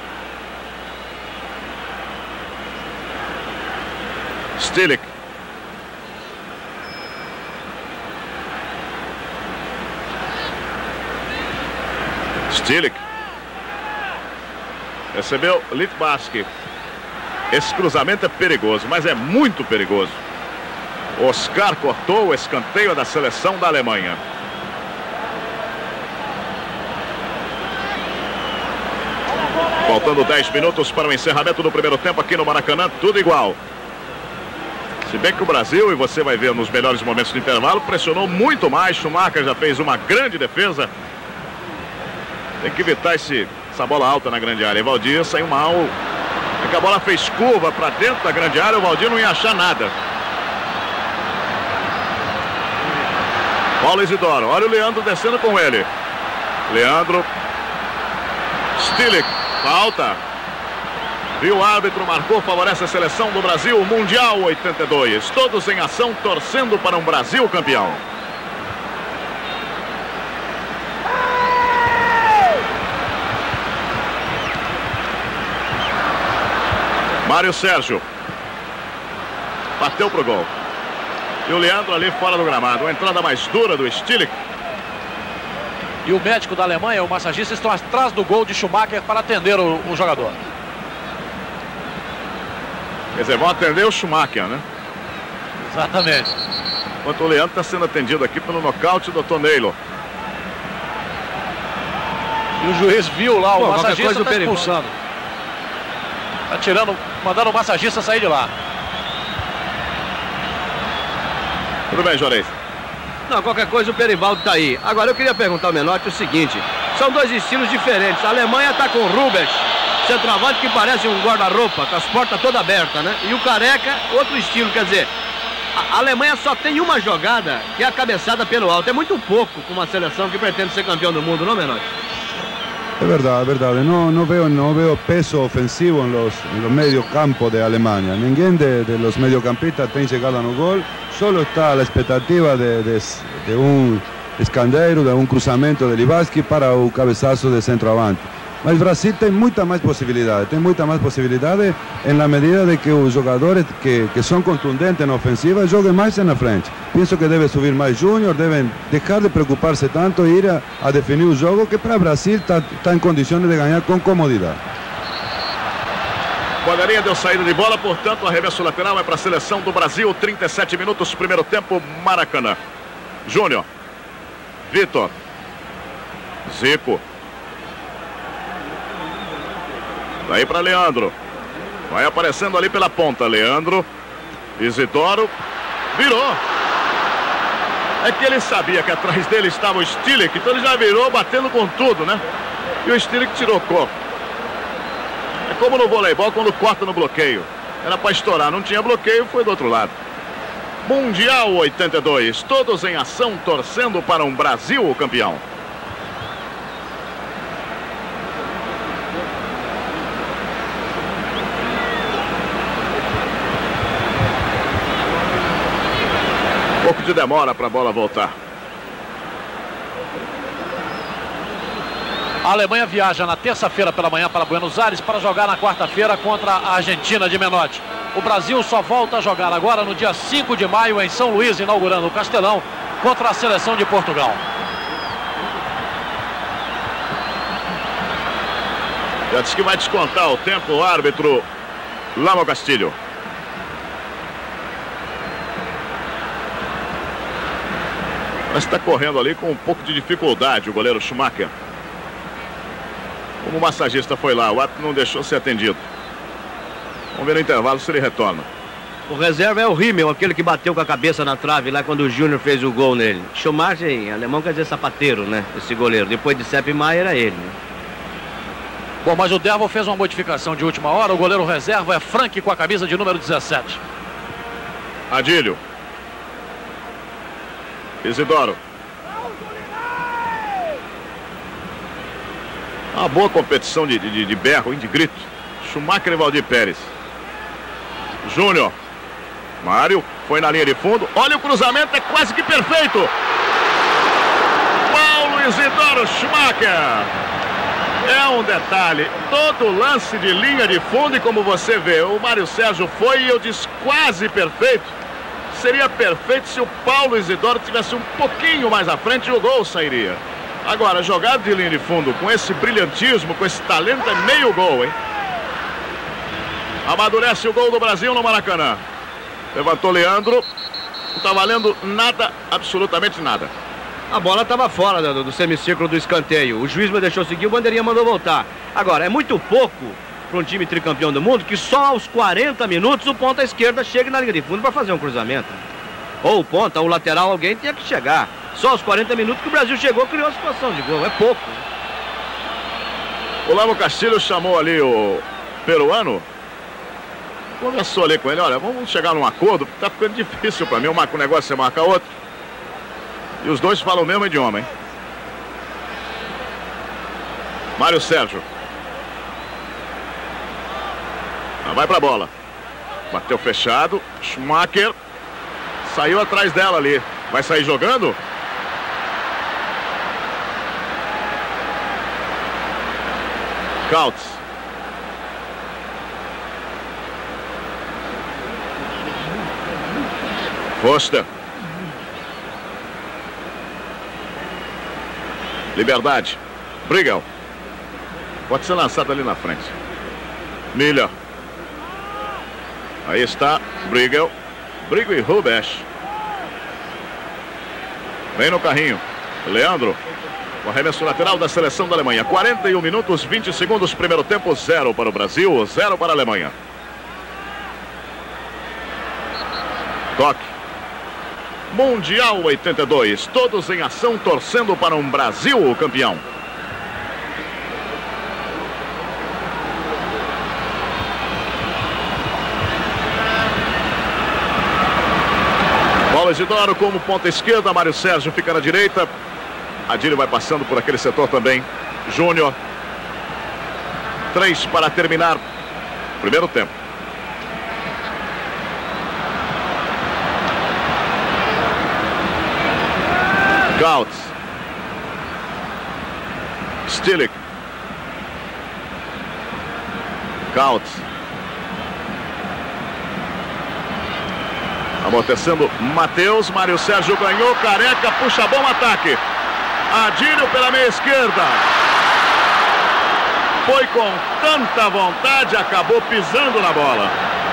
Stilic. Stilic. Recebeu Littbarski. Esse cruzamento é perigoso, mas é muito perigoso. Oscar cortou o escanteio da seleção da Alemanha. Faltando dez minutos para o encerramento do primeiro tempo aqui no Maracanã, tudo igual. Se bem que o Brasil, e você vai ver nos melhores momentos do intervalo, pressionou muito mais. Schumacher já fez uma grande defesa. Tem que evitar esse, essa bola alta na grande área. E Valdir saiu mal. É que a bola fez curva para dentro da grande área, o Valdir não ia achar nada. Paulo Isidoro, olha o Leandro descendo com ele. Leandro. Stilic, falta. Viu o árbitro, marcou, favorece a seleção do Brasil, Mundial oitenta e dois. Todos em ação, torcendo para um Brasil campeão. Mário Sérgio. Bateu pro gol. E o Leandro ali fora do gramado. Uma entrada mais dura do Stilic. E o médico da Alemanha, o massagista, estão atrás do gol de Schumacher para atender o, o jogador. Quer dizer, vão atender o Schumacher, né? Exatamente. Enquanto o Leandro está sendo atendido aqui pelo nocaute do Toneilo. E o juiz viu lá, Pô, o massagista está perigo. expulsando. Está tirando, mandando o massagista sair de lá. Tudo bem, Juarez? Não, qualquer coisa o Perivaldo tá aí. Agora eu queria perguntar ao Menotti o seguinte: são dois estilos diferentes. A Alemanha tá com o Rubens, centroavante que parece um guarda-roupa, com as portas todas abertas, né? E o Careca, outro estilo, quer dizer, a Alemanha só tem uma jogada, que é a cabeçada pelo alto. É muito pouco com uma seleção que pretende ser campeão do mundo, não, Menotti? Es verdad, es verdad. No, no, veo, no veo peso ofensivo en los, en los mediocampo de Alemania. Ninguém de, de los mediocampistas tem llegado no gol. Solo está a la expectativa de, de, de un escandeiro, de un cruzamento de Littbarski para o cabezazo de centroavante. Mas Brasil tem muita mais possibilidade, tem muita mais possibilidade em la medida de que os jogadores que, que são contundentes na ofensiva joguem mais na frente. Penso que deve subir mais Júnior, devem deixar de preocupar-se tanto e ir a, a definir o jogo, que para o Brasil está tá em condições de ganhar com comodidade. Bandeirinha deu saída de bola, portanto o arremesso lateral é para a seleção do Brasil. trinta e sete minutos, primeiro tempo, Maracanã. Júnior. Vitor. Zico. Daí para Leandro. Vai aparecendo ali pela ponta. Leandro. Isidoro. Virou. É que ele sabia que atrás dele estava o Stilic, então ele já virou batendo com tudo, né? E o Stilic tirou o corpo. É como no voleibol quando corta no bloqueio. Era para estourar, não tinha bloqueio, foi do outro lado. Mundial oitenta e dois. Todos em ação, torcendo para um Brasil campeão. Pouco de demora para a bola voltar. A Alemanha viaja na terça-feira pela manhã para Buenos Aires para jogar na quarta-feira contra a Argentina de Menotti. O Brasil só volta a jogar agora no dia cinco de maio em São Luís, inaugurando o Castelão, contra a seleção de Portugal. Já disse que vai descontar o tempo o árbitro Lamo Castilho. Mas está correndo ali com um pouco de dificuldade o goleiro Schumacher. Como o massagista foi lá, o árbitro não deixou ser atendido. Vamos ver no intervalo se ele retorna. O reserva é o Rimmel, aquele que bateu com a cabeça na trave lá quando o Júnior fez o gol nele. Schumacher, em alemão quer dizer sapateiro, né? Esse goleiro. Depois de Sepp Maier era ele, né? Bom, mas o Derval fez uma modificação de última hora. O goleiro reserva é Frank com a camisa de número dezessete. Adílio. Isidoro. Uma boa competição de, de, de berro, hein, de grito. Schumacher e Valdir Pérez. Júnior. Mário foi na linha de fundo. Olha o cruzamento, é quase que perfeito. Paulo Isidoro Schumacher. É um detalhe, todo lance de linha de fundo, e como você vê, o Mário Sérgio foi, e eu disse, quase perfeito. Seria perfeito se o Paulo Isidoro tivesse um pouquinho mais à frente e o gol sairia. Agora, jogada de linha de fundo com esse brilhantismo, com esse talento, é meio gol, hein? Amadurece o gol do Brasil no Maracanã. Levantou Leandro. Não está valendo nada, absolutamente nada. A bola estava fora do, do semicírculo do escanteio. O juiz me deixou seguir, o bandeirinha mandou voltar. Agora, é muito pouco para um time tricampeão do mundo que só aos quarenta minutos o ponta esquerda chega na linha de fundo para fazer um cruzamento. Ou o ponta, ou o lateral, alguém tinha que chegar. Só aos quarenta minutos que o Brasil chegou, criou a situação de gol. É pouco. O Lavo Castilho chamou ali o peruano. Conversou ali com ele, olha, vamos chegar num acordo, porque tá ficando difícil para mim, o negócio é marcar outro. E os dois falam o mesmo idioma, hein? Mário Sérgio. Ah, vai pra bola. Bateu fechado. Schumacher. Saiu atrás dela ali. Vai sair jogando? Kautz. Foster. Liberdade. Brigel. Pode ser lançado ali na frente. Miller. Aí está Brigel. Brigel e Rubens. Vem no carrinho. Leandro. O arremesso lateral da seleção da Alemanha. quarenta e um minutos, vinte segundos. Primeiro tempo, zero para o Brasil, zero para a Alemanha. Toque. Mundial oitenta e dois. Todos em ação, torcendo para um Brasil campeão. Paulo Isidoro como ponta esquerda. Mário Sérgio fica na direita. Adílio vai passando por aquele setor também. Júnior. Três para terminar primeiro tempo. Kautz. Stilic. Kautz. Amortecendo Matheus. Mário Sérgio ganhou. Careca puxa bom ataque. Adílio pela meia esquerda. Foi com tanta vontade, acabou pisando na bola.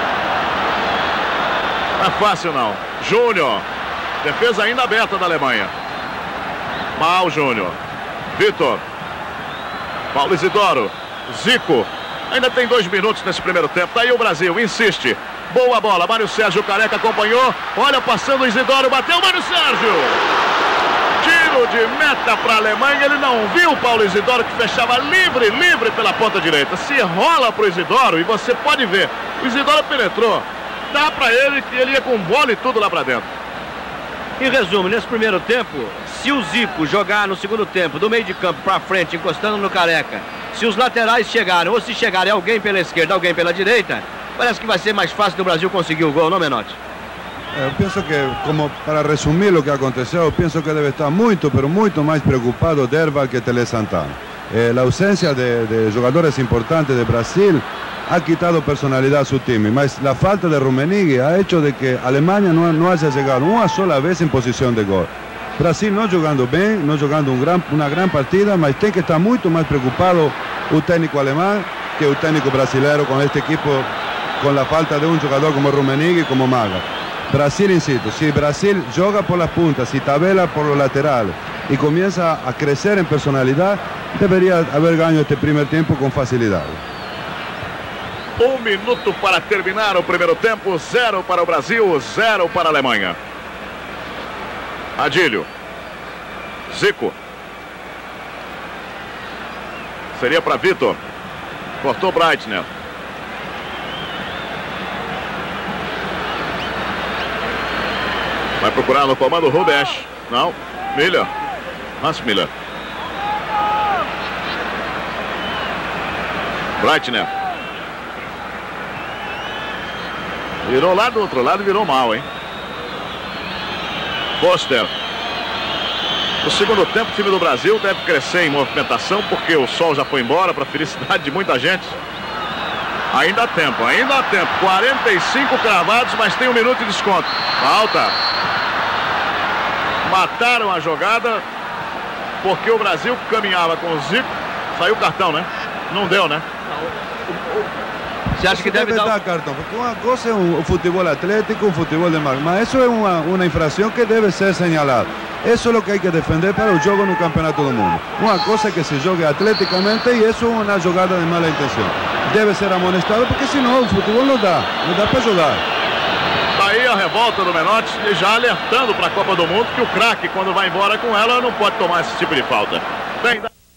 Não é fácil não. Júnior. Defesa ainda aberta da Alemanha. Mal Júnior. Vitor. Paulo Isidoro. Zico. Ainda tem dois minutos nesse primeiro tempo. Tá aí o Brasil, insiste. Boa bola. Mário Sérgio Careca acompanhou. Olha, passando o Isidoro. Bateu Mário Sérgio. Tiro de meta para a Alemanha. Ele não viu o Paulo Isidoro, que fechava livre, livre pela ponta direita. Se rola para o Isidoro e você pode ver. O Isidoro penetrou. Dá para ele que ele ia com bola e tudo lá para dentro. Em resumo, nesse primeiro tempo, se o Zico jogar no segundo tempo, do meio de campo para frente, encostando no Careca, se os laterais chegarem, ou se chegarem alguém pela esquerda, alguém pela direita, parece que vai ser mais fácil do Brasil conseguir o gol, não, Menotti? Eu penso que, como para resumir o que aconteceu, eu penso que deve estar muito, pero muito mais preocupado Derval que Tele Santana. Eh, a ausência de, de jogadores importantes de Brasil ha quitado personalidad a su time, mas la falta de Rummenigge ha hecho de que Alemania no, no haya llegado una sola vez en posición de gol. Brasil no jugando bien, no jugando un gran, una gran partida, mas tem que estar mucho más preocupado el técnico alemán que el técnico brasileño con este equipo, con la falta de un jugador como Rummenigge y como Maga. Brasil, insisto, si Brasil juega por las puntas, si tabela por los laterales y comienza a crecer en personalidad, debería haber ganado este primer tiempo con facilidad. Um minuto para terminar o primeiro tempo. Zero para o Brasil, zero para a Alemanha. Adílio. Zico. Seria para Vitor. Cortou Breitner. Vai procurar no comando Rubens. Não. Miller. Hans Miller. Breitner. Virou lá do outro lado e virou mal, hein? Foster. No segundo tempo, o time do Brasil deve crescer em movimentação, porque o sol já foi embora, para a felicidade de muita gente. Ainda há tempo, ainda há tempo. quarenta e cinco cravados, mas tem um minuto de desconto. Falta. Mataram a jogada, porque o Brasil caminhava com o Zico. Saiu o cartão, né? Não deu, né? Você acha que deve, deve dar o cartão? Porque uma coisa é um futebol atlético, um futebol de marca, mas isso é uma, uma infração que deve ser señalada. Isso é o que hay que defender para o jogo no campeonato do mundo. Uma coisa é que se jogue atleticamente e isso é uma jogada de mala intenção. Deve ser amonestado porque senão o futebol não dá, não dá para jogar. Daí a revolta do Menotti, já alertando para a Copa do Mundo que o craque, quando vai embora com ela, não pode tomar esse tipo de falta. Bem,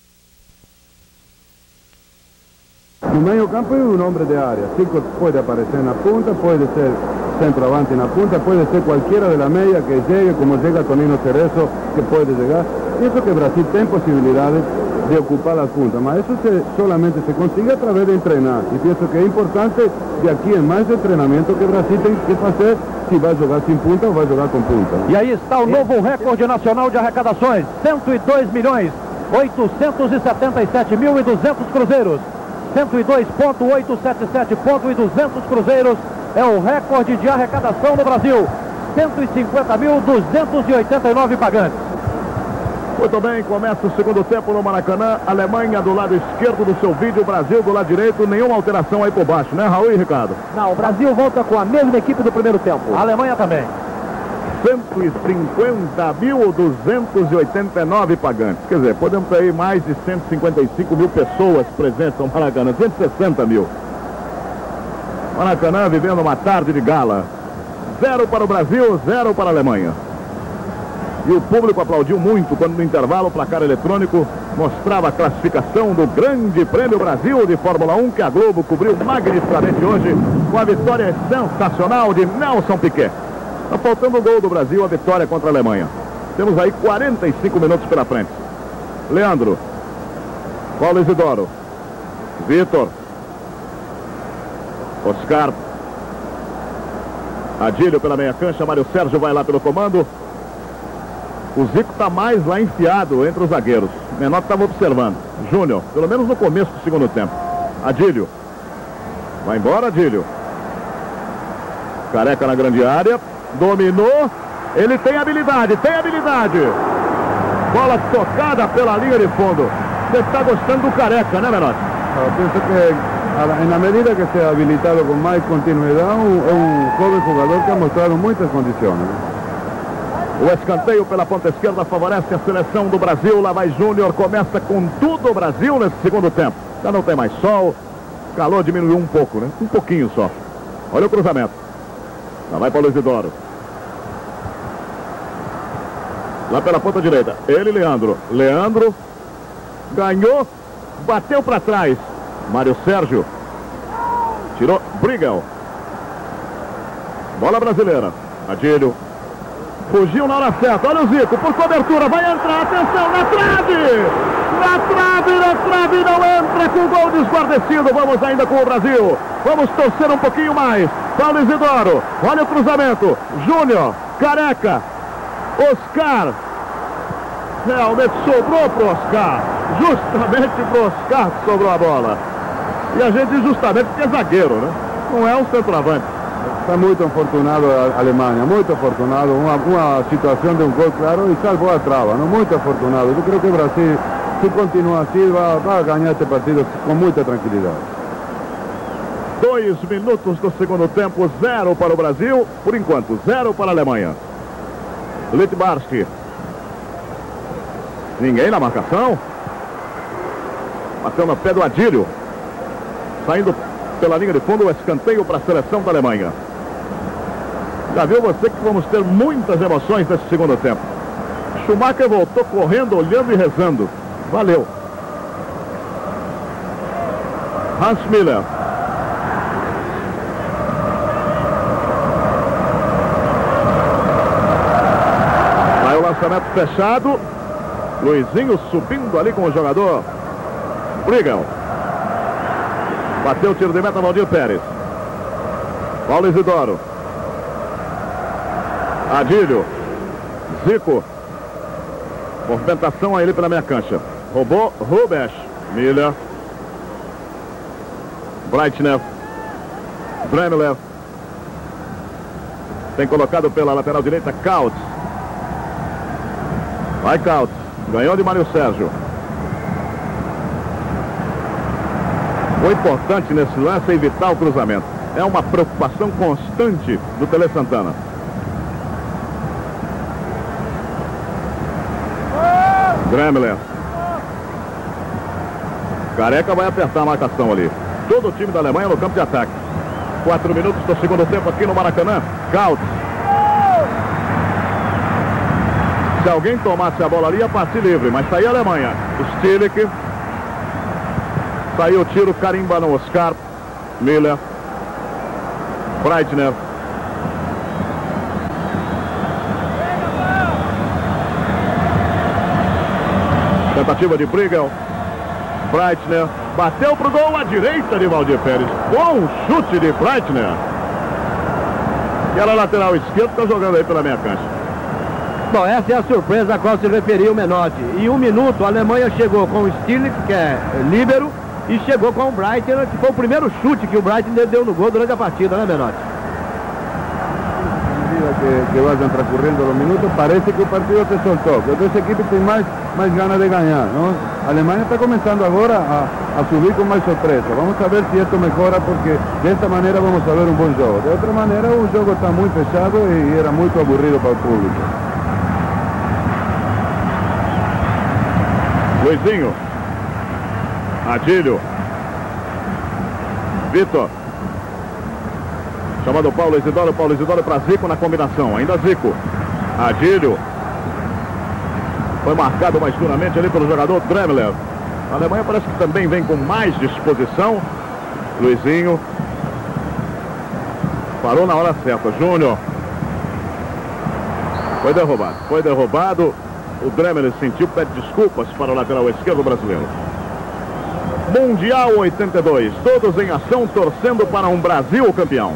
no meio campo é um homem de área. Zico pode aparecer na ponta, pode ser centroavante na punta, pode ser cualquiera de la media que llegue, como llega Tonino Cerezo, que puede llegar. Pienso que Brasil tem posibilidades de ocupar las puntas, mas eso se, solamente se consigue a través de entrenar. Y pienso que es importante de aquí en más entrenamiento que Brasil tem que fazer, se vai jogar sem punta ou vai jogar com punta. E aí está o novo recorde nacional de arrecadações, cento e dois milhões, oitocentos e setenta e sete mil e duzentos cruzeiros. cento e dois vírgula oitocentos e setenta e sete mil e duzentos cruzeiros é o recorde de arrecadação no Brasil. cento e cinquenta mil duzentos e oitenta e nove pagantes. Muito bem, começa o segundo tempo no Maracanã. Alemanha do lado esquerdo do seu vídeo, Brasil do lado direito. Nenhuma alteração aí por baixo, né, Raul e Ricardo? Não, o Brasil volta com a mesma equipe do primeiro tempo. A Alemanha também. cento e cinquenta mil duzentos e oitenta e nove pagantes. Quer dizer, podemos ter aí mais de cento e cinquenta e cinco mil pessoas presentes no Maracanã. cento e sessenta mil. Maracanã vivendo uma tarde de gala. Zero para o Brasil, zero para a Alemanha. E o público aplaudiu muito quando no intervalo o placar eletrônico mostrava a classificação do Grande Prêmio Brasil de Fórmula um, que a Globo cobriu magnificamente hoje com a vitória sensacional de Nelson Piquet. Está faltando o gol do Brasil, a vitória contra a Alemanha. Temos aí quarenta e cinco minutos pela frente. Leandro. Paulo Isidoro. Vitor. Oscar. Adílio pela meia cancha. Mário Sérgio vai lá pelo comando. O Zico está mais lá enfiado entre os zagueiros. O Menotti estava observando. Júnior, pelo menos no começo do segundo tempo. Adílio. Vai embora, Adílio. Careca na grande área. Dominou. Ele tem habilidade, tem habilidade. Bola tocada pela linha de fundo. Você está gostando do Careca, né, Menotti? Eu penso que, na medida que seja habilitado com mais continuidade, é um jovem jogador que ha mostrado muitas condições. O escanteio pela ponta esquerda favorece a seleção do Brasil. Lá vai Júnior, começa com tudo o Brasil nesse segundo tempo. Já não tem mais sol, o calor diminuiu um pouco, né? Um pouquinho só. Olha o cruzamento. Lá vai Paulo Isidoro. Lá pela ponta direita, ele, Leandro. Leandro ganhou, bateu para trás. Mário Sérgio tirou, Brigel. Bola brasileira. Adílio. Fugiu na hora certa, olha o Zico, por cobertura, vai entrar, atenção, na trave! Na trave, na trave, não entra com o gol desguardecido, vamos ainda com o Brasil, vamos torcer um pouquinho mais, Paulo Isidoro, olha o cruzamento, Júnior, Careca, Oscar, realmente sobrou pro Oscar, justamente pro Oscar que sobrou a bola, e a gente diz justamente porque é zagueiro, né? Não é um centroavante. Está muito afortunado a Alemanha, muito afortunado, uma, uma situação de um gol claro e salvou a trava, não? Muito afortunado. Eu creio que o Brasil, se continuar assim, vai, vai ganhar este partido com muita tranquilidade. Dois minutos do segundo tempo, zero para o Brasil, por enquanto, zero para a Alemanha. Litbarski. Ninguém na marcação. Bateu no pé do Adílio. Saindo pela linha de fundo, o escanteio para a seleção da Alemanha. Já viu você que vamos ter muitas emoções nesse segundo tempo. Schumacher voltou correndo, olhando e rezando. Valeu. Hans Miller. Vai o lançamento fechado. Luizinho subindo ali com o jogador Brigel. Bateu o tiro de meta, Valdir Pérez. Paulo Isidoro. Adílio. Zico. Movimentação aí pela meia cancha. Roubou Rubens. Miller. Breitner. Dremler. Tem colocado pela lateral direita Kautz. Vai Kautz. Ganhou de Mário Sérgio. O importante nesse lance é evitar o cruzamento. É uma preocupação constante do Tele Santana. Dremler. Careca vai apertar a marcação ali. Todo o time da Alemanha no campo de ataque. Quatro minutos do segundo tempo aqui no Maracanã. Kautz. Se alguém tomasse a bola ali, ia passe livre, mas saiu a Alemanha. Stilik. Saiu o tiro, carimba no Oscar. Miller. Breitner. Tentativa de Brigel. Breitner. Bateu pro gol à direita de Valdir Pérez. Bom chute de Breitner. E ela lateral esquerdo está jogando aí pela meia cancha. Bom, essa é a surpresa a qual se referiu o Menotti. Em um minuto, a Alemanha chegou com o Stilik, que é líbero, e chegou com o Breitner, que foi o primeiro chute que o Breitner deu no gol durante a partida, né, Menotti? Que, que vayan transcurriendo los minutos, parece que el partido se soltó, que los dos equipos tienen más, más ganas de ganar, ¿no? Alemania está comenzando ahora a, a subir con más sorpresa. Vamos a ver si esto mejora, porque de esta manera vamos a ver un buen juego. De otra manera, un juego está muy pesado y era muy aburrido para el público. Luizinho. Adílio. Vitor. Chamado Paulo Isidoro, Paulo Isidoro para Zico na combinação. Ainda Zico. Adílio. Foi marcado mais duramente ali pelo jogador Dremler. A Alemanha parece que também vem com mais disposição. Luizinho. Parou na hora certa. Júnior. Foi derrubado. Foi derrubado. O Dremler sentiu, pede desculpas para o lateral esquerdo brasileiro. Mundial oitenta e dois. Todos em ação, torcendo para um Brasil campeão.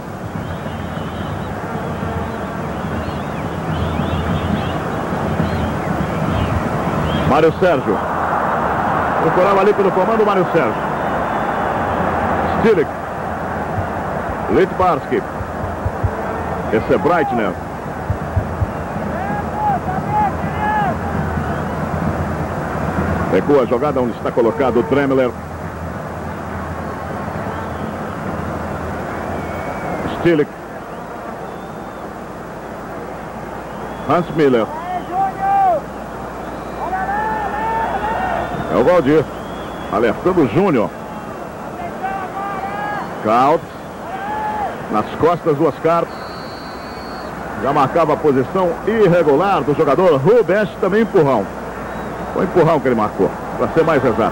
Mário Sérgio. Procurava ali pelo comando Mário Sérgio. Stilik. Litbarski. Esse é Breitner. Recua a jogada onde está colocado o Dremler. Stilik. Hans Miller. É o Valdir. Alertando o Júnior. Kautz. Nas costas do Oscar. Já marcava a posição irregular do jogador Rubens, também empurrão. Foi empurrão que ele marcou, para ser mais exato.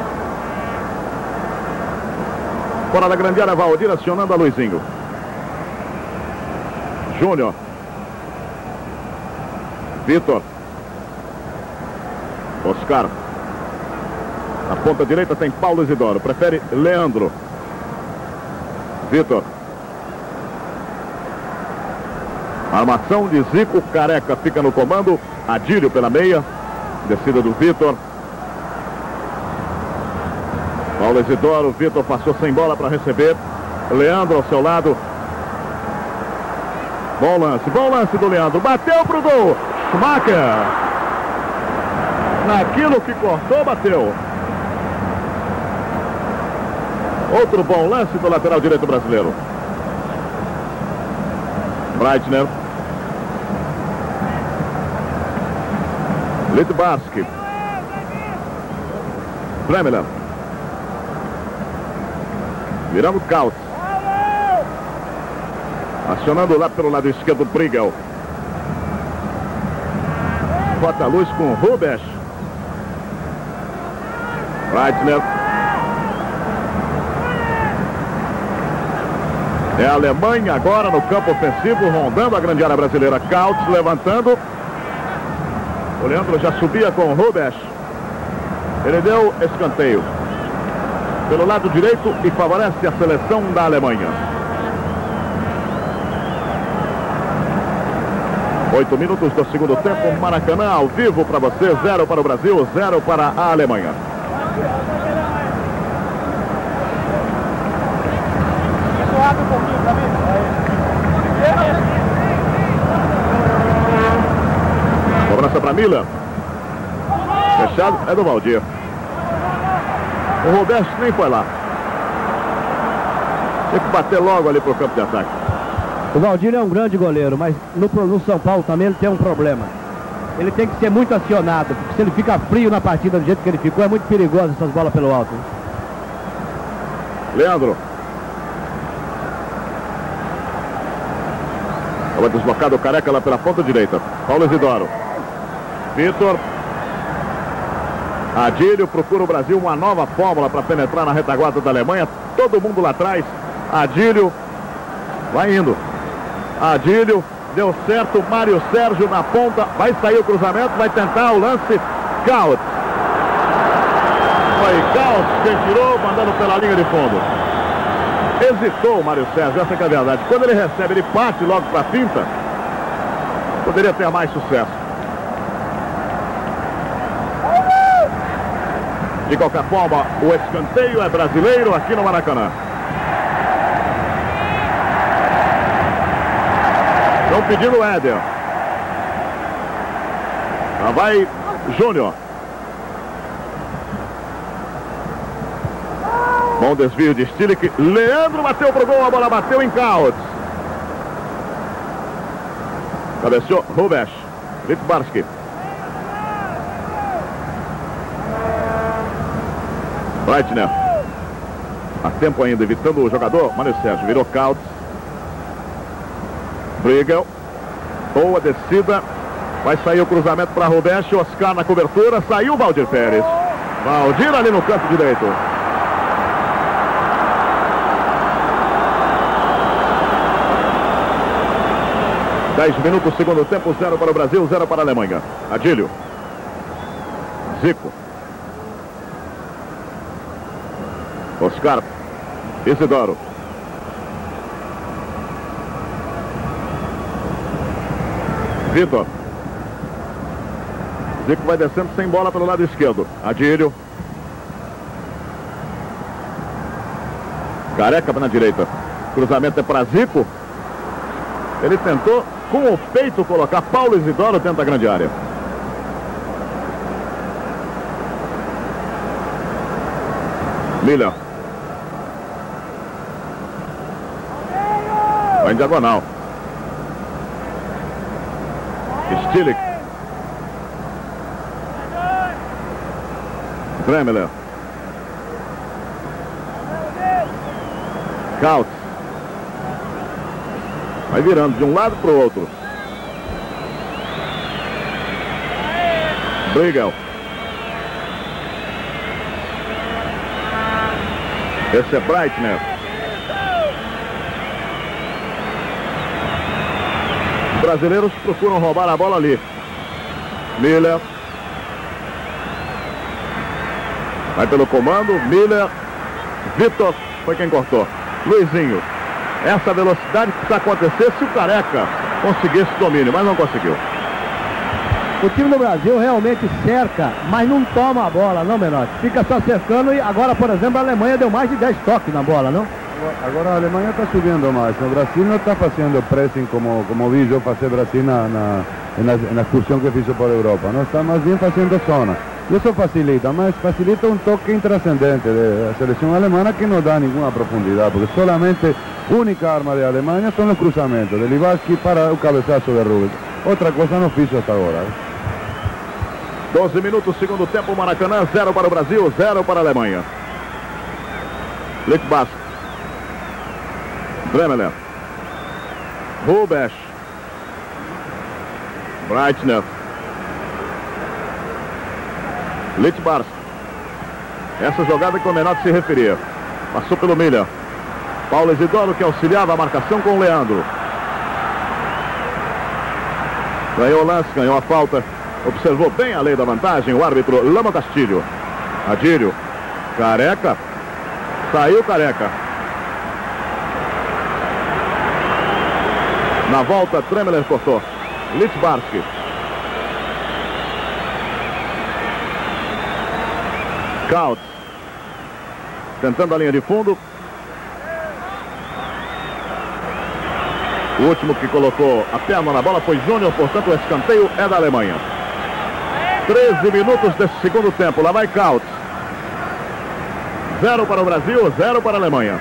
Fora da grande área, Valdir acionando a Luizinho. Júnior. Vitor. Oscar. Na ponta direita tem Paulo Isidoro. Prefere Leandro. Vitor. Armação de Zico. Careca fica no comando. Adílio pela meia. Descida do Vitor. Paulo Isidoro. Vitor passou sem bola para receber. Leandro ao seu lado. Bom lance. Bom lance do Leandro. Bateu pro gol. Schumacher. Naquilo que cortou, bateu. Outro bom lance do lateral direito brasileiro. Breitner. Litbarski. Dremler. Virando Kautz. Acionando lá pelo lado esquerdo, Brigel. Bota a luz com Rubens. Reitner. É a Alemanha agora no campo ofensivo, rondando a grande área brasileira. Kautz levantando. O Leandro já subia com o Rubens. Ele deu escanteio pelo lado direito e favorece a seleção da Alemanha. Oito minutos do segundo tempo, Maracanã ao vivo para você, zero para o Brasil, zero para a Alemanha. Cobrança para Miller. Fechado, é do Valdir. O Roberto nem foi lá. Tem que bater logo ali pro campo de ataque. O Valdir é um grande goleiro, mas no, no São Paulo também ele tem um problema. Ele tem que ser muito acionado, porque se ele fica frio na partida do jeito que ele ficou, é muito perigoso essas bolas pelo alto. Leandro. Estava deslocado o Careca lá pela ponta direita. Paulo Isidoro. Vitor. Adílio procura o Brasil uma nova fórmula para penetrar na retaguarda da Alemanha. Todo mundo lá atrás. Adílio vai indo. Adílio deu certo. Mário Sérgio na ponta. Vai sair o cruzamento. Vai tentar o lance. Kautz. Foi Kautz quem tirou, mandando pela linha de fundo. Hesitou o Mário Sérgio. Essa que é a verdade. Quando ele recebe, ele parte logo para a finta. Poderia ter mais sucesso. De qualquer forma, o escanteio é brasileiro aqui no Maracanã. Estão pedindo o Éder. Lá vai Júnior. Bom desvio de Stilik. Leandro bateu pro gol, a bola bateu em Kautz. Cabeceou Rubens. Litbarski. Reitner. Há tempo ainda, evitando o jogador. Mário Sérgio virou Kautz. Brigel. Boa descida. Vai sair o cruzamento para Rubens. Oscar na cobertura. Saiu o Valdir Pérez. Valdir ali no canto direito. Dez minutos, segundo tempo. Zero para o Brasil, zero para a Alemanha. Adílio. Zico. Oscar. Isidoro. Vitor. Zico vai descendo sem bola pelo lado esquerdo. Adílio. Careca na direita. Cruzamento é para Zico. Ele tentou com o peito colocar. Paulo Isidoro tenta a grande área. Miller. Vai em diagonal. Stilik. Dremler. Kautz. Vai virando de um lado para o outro. Brigel. Esse é Breitner. Os brasileiros procuram roubar a bola ali. Miller. Vai pelo comando. Miller. Vitor foi quem cortou. Luizinho. Essa velocidade precisa acontecer se o Careca conseguisse domínio, mas não conseguiu. O time do Brasil realmente cerca, mas não toma a bola, não, Menotti. Fica só cercando e agora, por exemplo, a Alemanha deu mais de dez toques na bola, não? Agora a Alemanha está subindo mais. O Brasil não está fazendo pressing como, como vi eu fazer Brasil na, na, na, na excursão que fiz por Europa. Não está mais bem fazendo zona. Isso facilita, mas facilita um toque intrascendente da seleção alemã que não dá nenhuma profundidade, porque solamente a única arma da Alemanha são os cruzamentos de Livarsky para o cabeçaço de Rubens. Outra coisa não fiz até agora. doze minutos, segundo tempo, Maracanã, zero para o Brasil, zero para a Alemanha. Littbas. Dremler. Rubens. Breitner. Littbarski. Essa jogada que o Menotti se referia. Passou pelo Miller. Paulo Isidoro, que auxiliava a marcação com o Leandro. Ganhou o lance, ganhou a falta. Observou bem a lei da vantagem o árbitro Lama Castilho. Adílio. Careca. Saiu Careca. Na volta, Tremler cortou. Littbarski. Kautz. Tentando a linha de fundo. O último que colocou a perna na bola foi Júnior, portanto o escanteio é da Alemanha. treze minutos desse segundo tempo. Lá vai Kautz. Zero para o Brasil, zero para a Alemanha.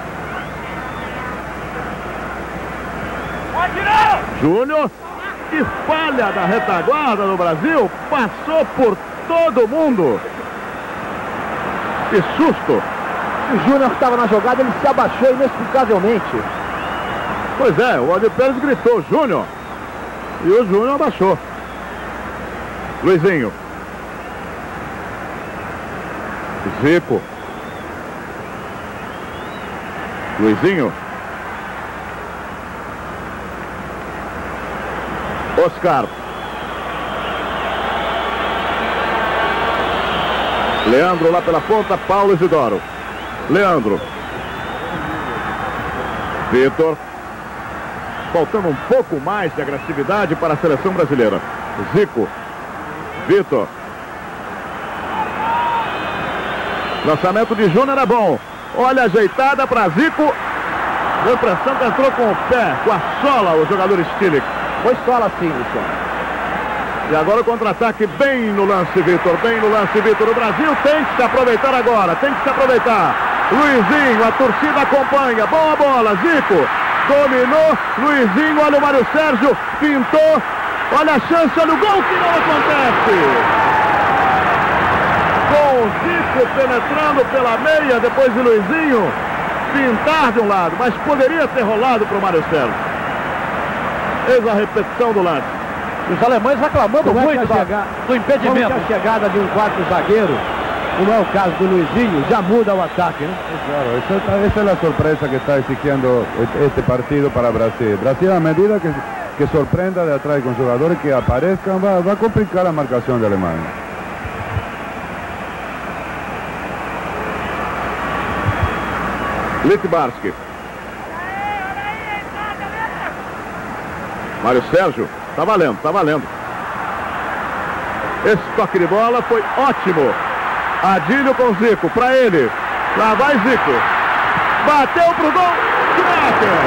Júnior, que falha da retaguarda do Brasil, passou por todo mundo. Que susto. O Júnior que estava na jogada, ele se abaixou inexplicavelmente. Pois é, o Aldir Pérez gritou Júnior e o Júnior abaixou. Luizinho. Zico. Luizinho. Oscar. Leandro lá pela ponta, Paulo Isidoro. Leandro. Vitor. Faltando um pouco mais de agressividade para a seleção brasileira. Zico. Vitor. Lançamento de Júnior é bom. Olha a ajeitada para Zico. Deu impressão que entrou com o pé, com a sola, o jogador Stilic. Foi sola sim, Luciano. E agora o contra-ataque bem no lance, Vitor. Bem no lance, Vitor. O Brasil tem que se aproveitar agora. Tem que se aproveitar. Luizinho, a torcida acompanha. Boa bola, Zico. Dominou. Luizinho, olha o Mário Sérgio. Pintou. Olha a chance, olha o gol que não acontece. Com o Zico penetrando pela meia, depois de Luizinho pintar de um lado. Mas poderia ter rolado para o Mário Sérgio. Eis a repetição do lance. Os alemães reclamando Como muito é da, chega... do impedimento. Como que a chegada de um quarto zagueiro, como é o caso do Luizinho, já muda o ataque, né? Claro, esa, esa es la sorpresa que está exigiendo este partido para Brasil. Brasil, a medida que, que sorprenda de atrás con jugadores que aparezcan, va, va a complicar la marcación de Alemania. Littbarski. Mário Sérgio. Tá valendo, tá valendo. Esse toque de bola foi ótimo. Adílio com Zico, pra ele. Lá vai Zico. Bateu pro gol. Schmacher.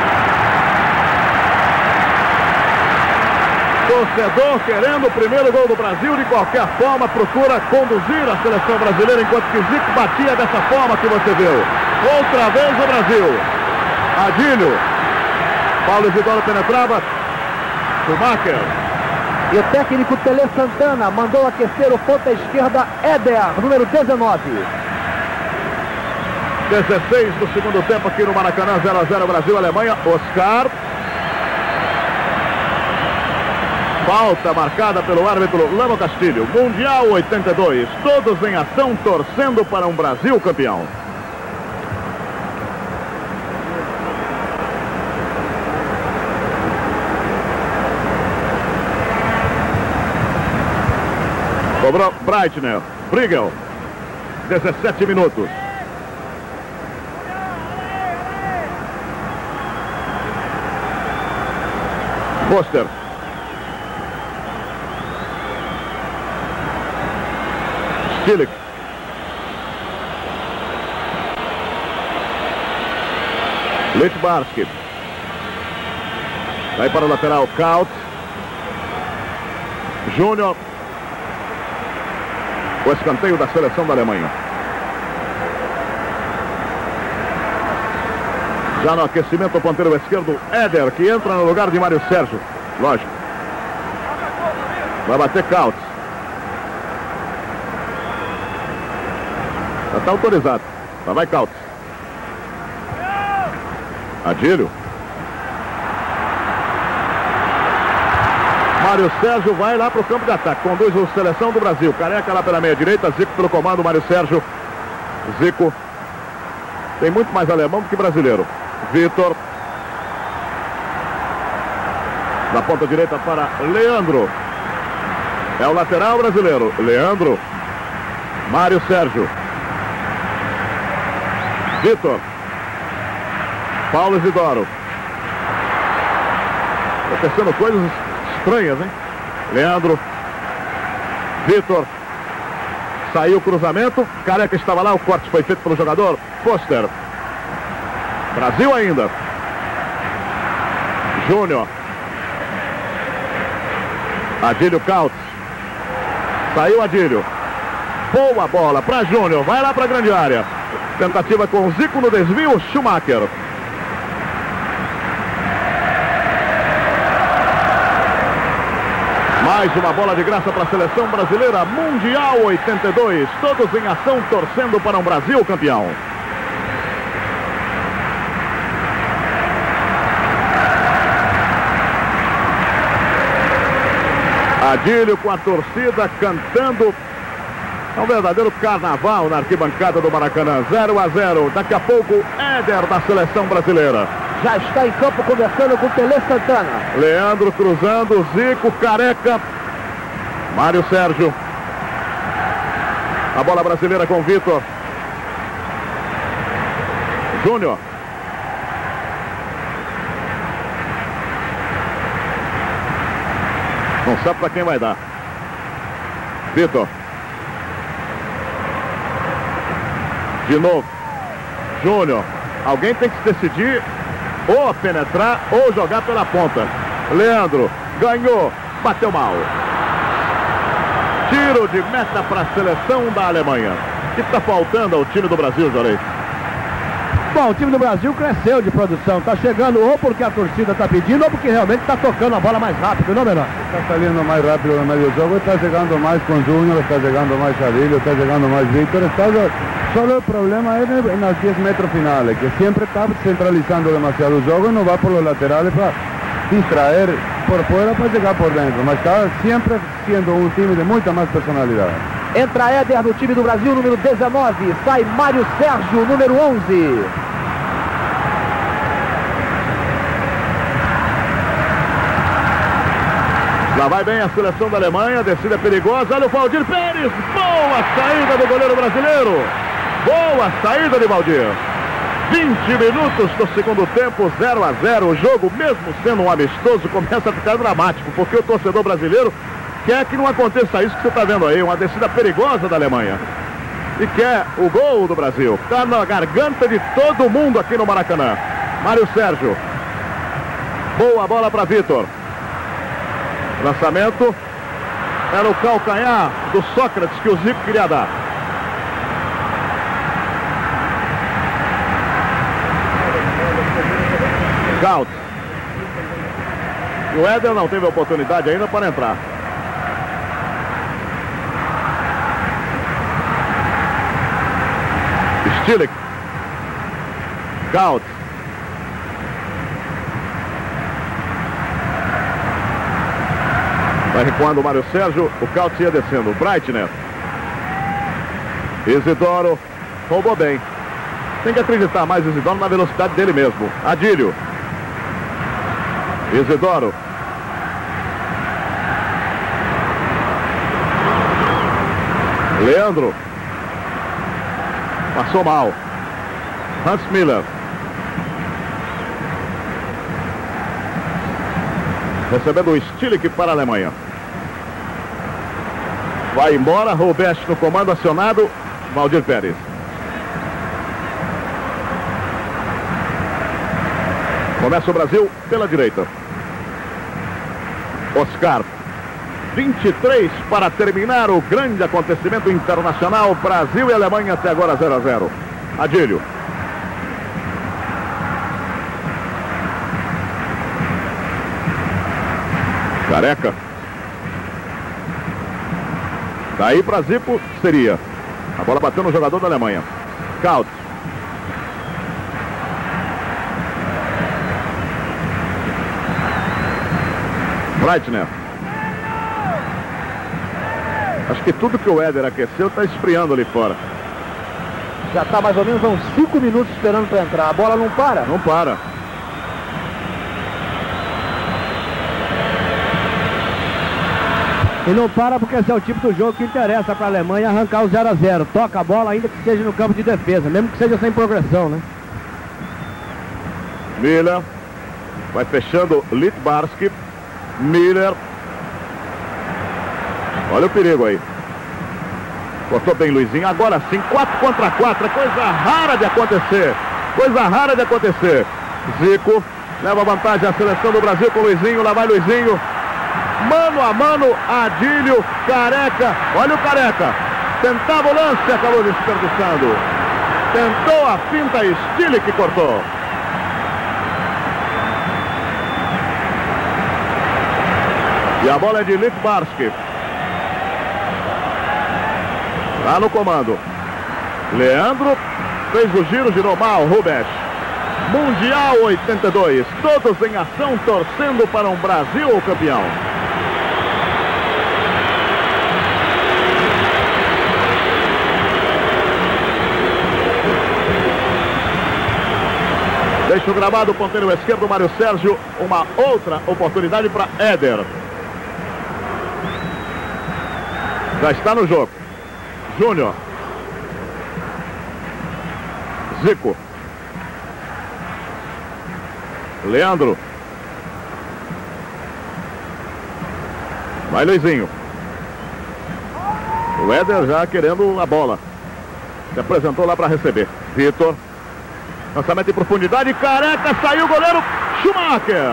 Torcedor querendo o primeiro gol do Brasil. De qualquer forma, procura conduzir a seleção brasileira, enquanto que Zico batia dessa forma que você viu. Outra vez o Brasil. Adílio. Paulo Isidoro penetrava. Schumacher. E o técnico Tele Santana mandou aquecer o ponta esquerda Éder, número dezenove. dezesseis do segundo tempo aqui no Maracanã, zero a zero Brasil-Alemanha. Oscar. Falta marcada pelo árbitro Lama Castilho. Mundial oitenta e dois. Todos em ação, torcendo para um Brasil campeão. Cobrou Breitner. Brigel. dezessete minutos. Foster. Stilic. Littbarski. Vai para o lateral, Kautz. Júnior. O escanteio da seleção da Alemanha. Já no aquecimento, o ponteiro esquerdo, Éder, que entra no lugar de Mário Sérgio. Lógico. Vai bater Kautz. Já está autorizado. Lá vai Kautz. Adílio. Mário Sérgio vai lá para o campo de ataque. Conduz a seleção do Brasil. Careca lá pela meia direita. Zico pelo comando. Mário Sérgio. Zico. Tem muito mais alemão do que brasileiro. Vitor. Da ponta direita para Leandro. É o lateral brasileiro. Leandro. Mário Sérgio. Vitor. Paulo Isidoro. Acontecendo coisas estranhas, hein? Leandro. Vitor. Saiu o cruzamento. Careca estava lá. O corte foi feito pelo jogador Foster. Brasil ainda. Júnior. Adílio Cautz. Saiu Adílio. Boa bola para Júnior. Vai lá para a grande área. Tentativa com o Zico no desvio. Schumacher. Mais uma bola de graça para a seleção brasileira. Mundial oitenta e dois. Todos em ação torcendo para um Brasil campeão. Adílio com a torcida cantando. É um verdadeiro carnaval na arquibancada do Maracanã. zero a zero. Daqui a pouco, Éder da seleção brasileira. Já está em campo conversando com o Tele Santana. Leandro cruzando, Zico, Careca. Mário Sérgio. A bola brasileira com Vitor. Júnior. Não sabe para quem vai dar. Vitor. De novo. Júnior. Alguém tem que se decidir ou penetrar ou jogar pela ponta. Leandro. Ganhou. Bateu mal. Tiro de meta para a seleção da Alemanha. O que está faltando ao time do Brasil, Jorei? Bom, o time do Brasil cresceu de produção. Está chegando ou porque a torcida está pedindo ou porque realmente está tocando a bola mais rápido, não, Menor? Está saliendo mais rápido no meio jogo, está chegando mais com Júnior, está chegando mais Adílio, está chegando mais Vítor. Está... Solo el problema es en los diez metros finales, que siempre está centralizando demasiado el juego y no va por los laterales para distraer por fuera para llegar por dentro. Mas está siempre siendo un time de mucha más personalidad. Entra Éder no time do Brasil, número dezenove. Sai Mário Sérgio, número onze. Lá vai bem a seleção da Alemanha, descida perigosa. Olha o Valdir Pérez. Boa saída do goleiro brasileiro. Boa saída de Valdir. vinte minutos do segundo tempo, zero a zero. O jogo, mesmo sendo um amistoso, começa a ficar dramático, porque o torcedor brasileiro quer que não aconteça isso que você está vendo aí, uma descida perigosa da Alemanha. E quer o gol do Brasil. Está na garganta de todo mundo aqui no Maracanã. Mário Sérgio. Boa bola para Vitor. Lançamento. Era o calcanhar do Sócrates que o Zico queria dar. Cautz. O Éder não teve oportunidade ainda para entrar. Stilik. Cautz. Vai recuando o Mário Sérgio. O Cautz ia descendo. Breitner. Isidoro. Roubou bem. Tem que acreditar mais Isidoro na velocidade dele mesmo. Adílio. Isidoro. Leandro. Passou mal. Hans Miller. Recebendo o Stilik para a Alemanha. Vai embora. Robert no comando acionado. Valdir Pérez. Começa o Brasil pela direita. Oscar. vinte e três para terminar o grande acontecimento internacional. Brasil e Alemanha até agora zero a zero. Adílio. Careca. Daí para Zico seria. A bola bateu no jogador da Alemanha. Cautz. Breitner. Acho que tudo que o Éder aqueceu está esfriando ali fora. Já está mais ou menos uns cinco minutos esperando para entrar. A bola não para? Não para. E não para porque esse é o tipo do jogo que interessa para a Alemanha, arrancar o zero a zero. Toca a bola ainda que seja no campo de defesa, mesmo que seja sem progressão, né? Miller vai fechando Littbarski. Miller. Olha o perigo aí. Cortou bem Luizinho. Agora sim, quatro contra quatro. É coisa rara de acontecer. Coisa rara de acontecer. Zico leva vantagem a seleção do Brasil com Luizinho. Lá vai Luizinho. Mano a mano, Adílio, Careca. Olha o Careca. Tentava o lance, acabou desperdiçando. Tentou a finta, Stille que cortou. E a bola é de Littbarski. Lá no comando. Leandro fez o giro, girou mal, Rubens. Mundial oitenta e dois. Todos em ação, torcendo para um Brasil campeão. Deixa o gramado, o ponteiro esquerdo, Mário Sérgio. Uma outra oportunidade para Éder. Já está no jogo. Júnior. Zico. Leandro. Vai Luizinho. O Éder já querendo a bola. Se apresentou lá para receber. Vitor. Lançamento em profundidade. Careca, saiu o goleiro Schumacher.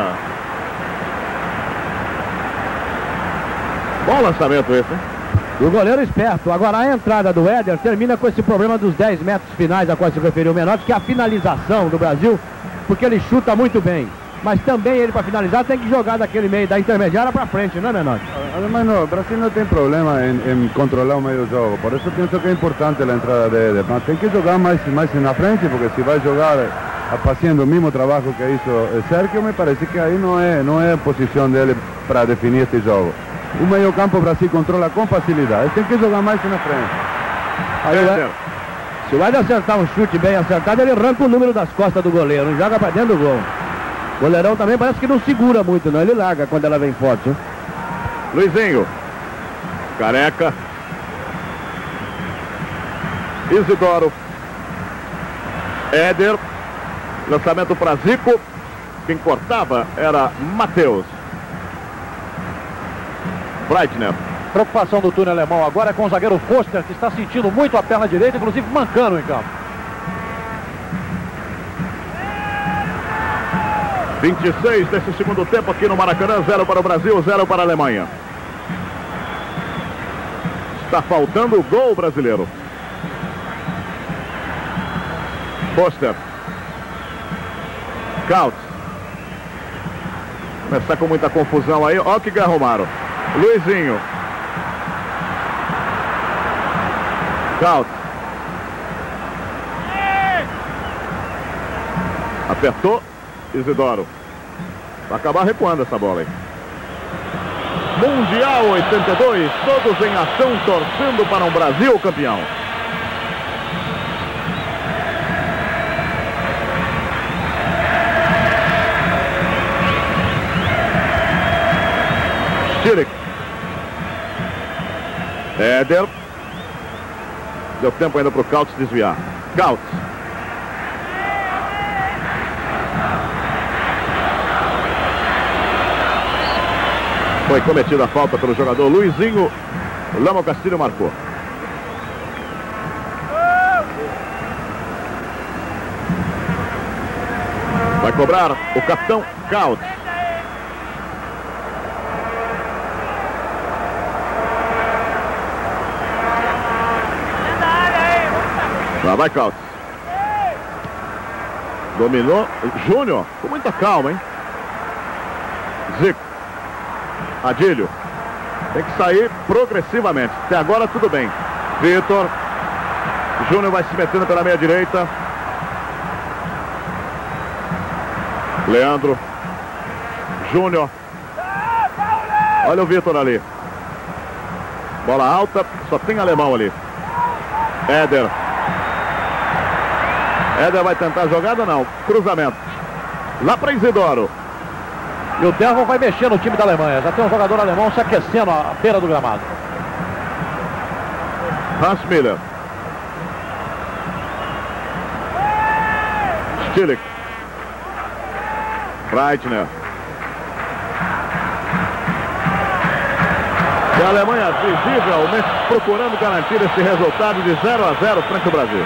Bom lançamento esse, hein? O goleiro esperto. Agora a entrada do Éder termina com esse problema dos dez metros finais a qual se referiu o Menotti, que é a finalização do Brasil, porque ele chuta muito bem. Mas também ele, para finalizar, tem que jogar daquele meio, da intermediária para frente, não é, Menotti? Además, no, o Brasil não tem problema em, em controlar o meio do jogo. Por isso penso que é importante a entrada de Éder. Mas tem que jogar mais, mais na frente, porque se vai jogar fazendo o mesmo trabalho que hizo Sergio, me parece que aí não é, não é posição dele para definir este jogo. O meio campo o Brasil controla com facilidade. Tem que jogar mais na frente. Aí, é, se o Éder acertar um chute bem acertado, ele arranca o número das costas do goleiro, não joga para dentro do gol. O goleirão também parece que não segura muito, não. Ele larga quando ela vem forte, hein? Luizinho. Careca. Isidoro. Éder. Lançamento para Zico. Quem cortava era Matheus. Breitner. Preocupação do túnel alemão agora é com o zagueiro Foster, que está sentindo muito a perna direita, inclusive mancando em campo. vinte e seis desse segundo tempo aqui no Maracanã. Zero para o Brasil, zero para a Alemanha. Está faltando o gol brasileiro. Foster. Cautz. Começar com muita confusão aí. Olha o que arrumaram. Luizinho. Cautz. Apertou. Isidoro. Vai acabar recuando essa bola aí. Mundial oitenta e dois. Todos em ação, torcendo para um Brasil campeão. Stille. Éder. Deu tempo ainda para o Cautz desviar. Cautz. Foi cometida a falta pelo jogador Luizinho. Lama Castilho marcou. Vai cobrar o capitão Cautz. Lá vai Cautz. Dominou Júnior com muita calma, hein? Zico. Adílio. Tem que sair progressivamente. Até agora tudo bem. Vitor. Júnior vai se metendo pela meia direita. Leandro. Júnior. Olha o Vitor ali. Bola alta, só tem alemão ali. Éder. Éder vai tentar a jogada, não. Cruzamento. Lá para Isidoro. E o Derval vai mexer no time da Alemanha. Já tem um jogador alemão se aquecendo à beira do gramado. Hans Miller. Stilik. Breitner. E a Alemanha visivelmente procurando garantir esse resultado de zero a zero frente ao Brasil.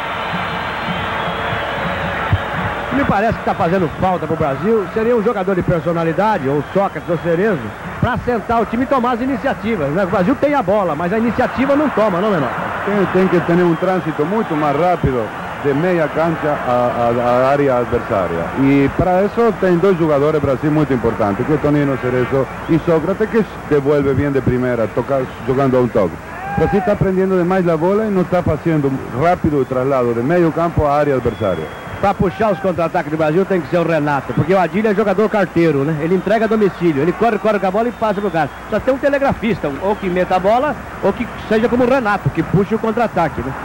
Me parece que está fazendo falta para o Brasil seria um jogador de personalidade, ou Sócrates ou Cerezo, para sentar o time e tomar as iniciativas, né? O Brasil tem a bola, mas a iniciativa não toma, não, menor? Tem, tem que ter um trânsito muito mais rápido de meia cancha à área adversária. E para isso tem dois jogadores Brasil muito importantes, que é Tonino Cerezo e Sócrates, que devolve bem de primeira, toca, jogando a um toque. O Brasil está prendendo demais a bola e não está fazendo rápido o traslado de meio campo à área adversária. Para puxar os contra-ataques do Brasil tem que ser o Renato, porque o Adílio é jogador carteiro, né? Ele entrega a domicílio, ele corre, corre com a bola e passa pro cara. Só tem um telegrafista, ou que meta a bola, ou que seja como o Renato, que puxa o contra-ataque, né?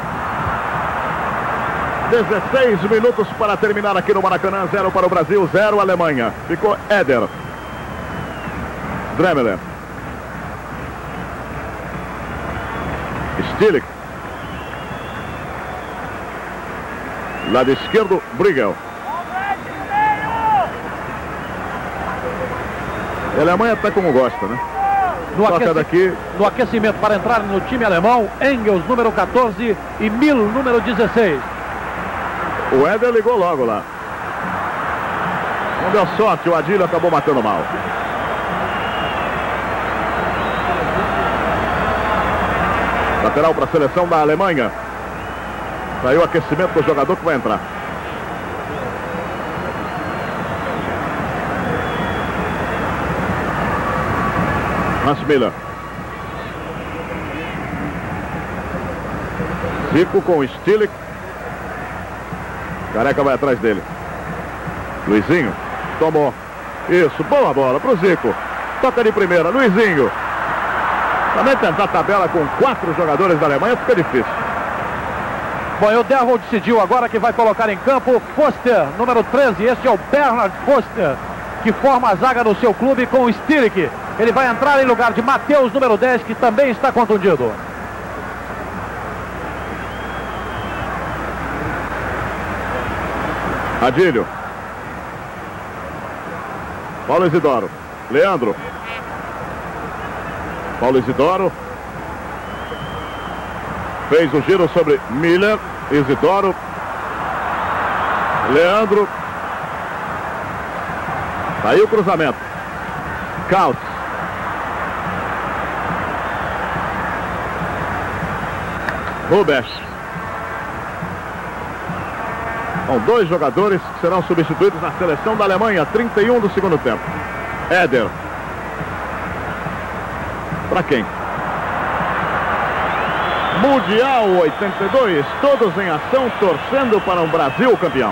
dezesseis minutos para terminar aqui no Maracanã. Zero para o Brasil, zero Alemanha. Ficou Éder. Dremler. Stilik. Lado esquerdo, Brigel. A Alemanha está como gosta, né? No, Toca aqueci... daqui. no aquecimento para entrar no time alemão, Engels, número quatorze, e Mil, número dezesseis. O Éder ligou logo lá. Não deu sorte, o Adílio acabou matando mal. Lateral para a seleção da Alemanha. Saiu o aquecimento do jogador que vai entrar. Hans Miller. Zico com o Stilik. Careca vai atrás dele. Luizinho. Tomou. Isso, boa bola pro Zico. Toca de primeira, Luizinho. Também tentar tabela com quatro jogadores da Alemanha fica difícil. Bom, e o Derval decidiu agora que vai colocar em campo Foster, número treze. Esse é o Bernhard Foster, que forma a zaga no seu clube com o Stilik. Ele vai entrar em lugar de Matheus, número dez, que também está contundido. Adílio. Paulo Isidoro. Leandro. Paulo Isidoro. Fez o giro sobre Miller. Isidoro. Leandro. Saiu o cruzamento. Caos. Rubens. São dois jogadores que serão substituídos na seleção da Alemanha. trinta e um do segundo tempo. Éder. Para quem? Mundial oitenta e dois. Todos em ação, torcendo para um Brasil campeão.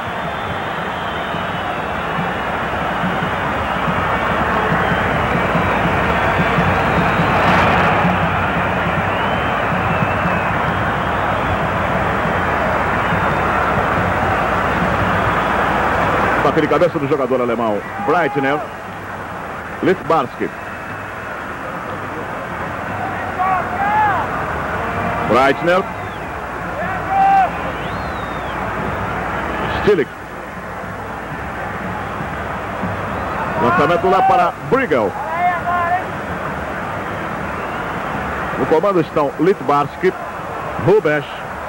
Toque de cabeça do jogador alemão Breitner. Littbarski. Breitner. Stilik. Lançamento lá para Brigel. No comando estão Littbarski, Rubens,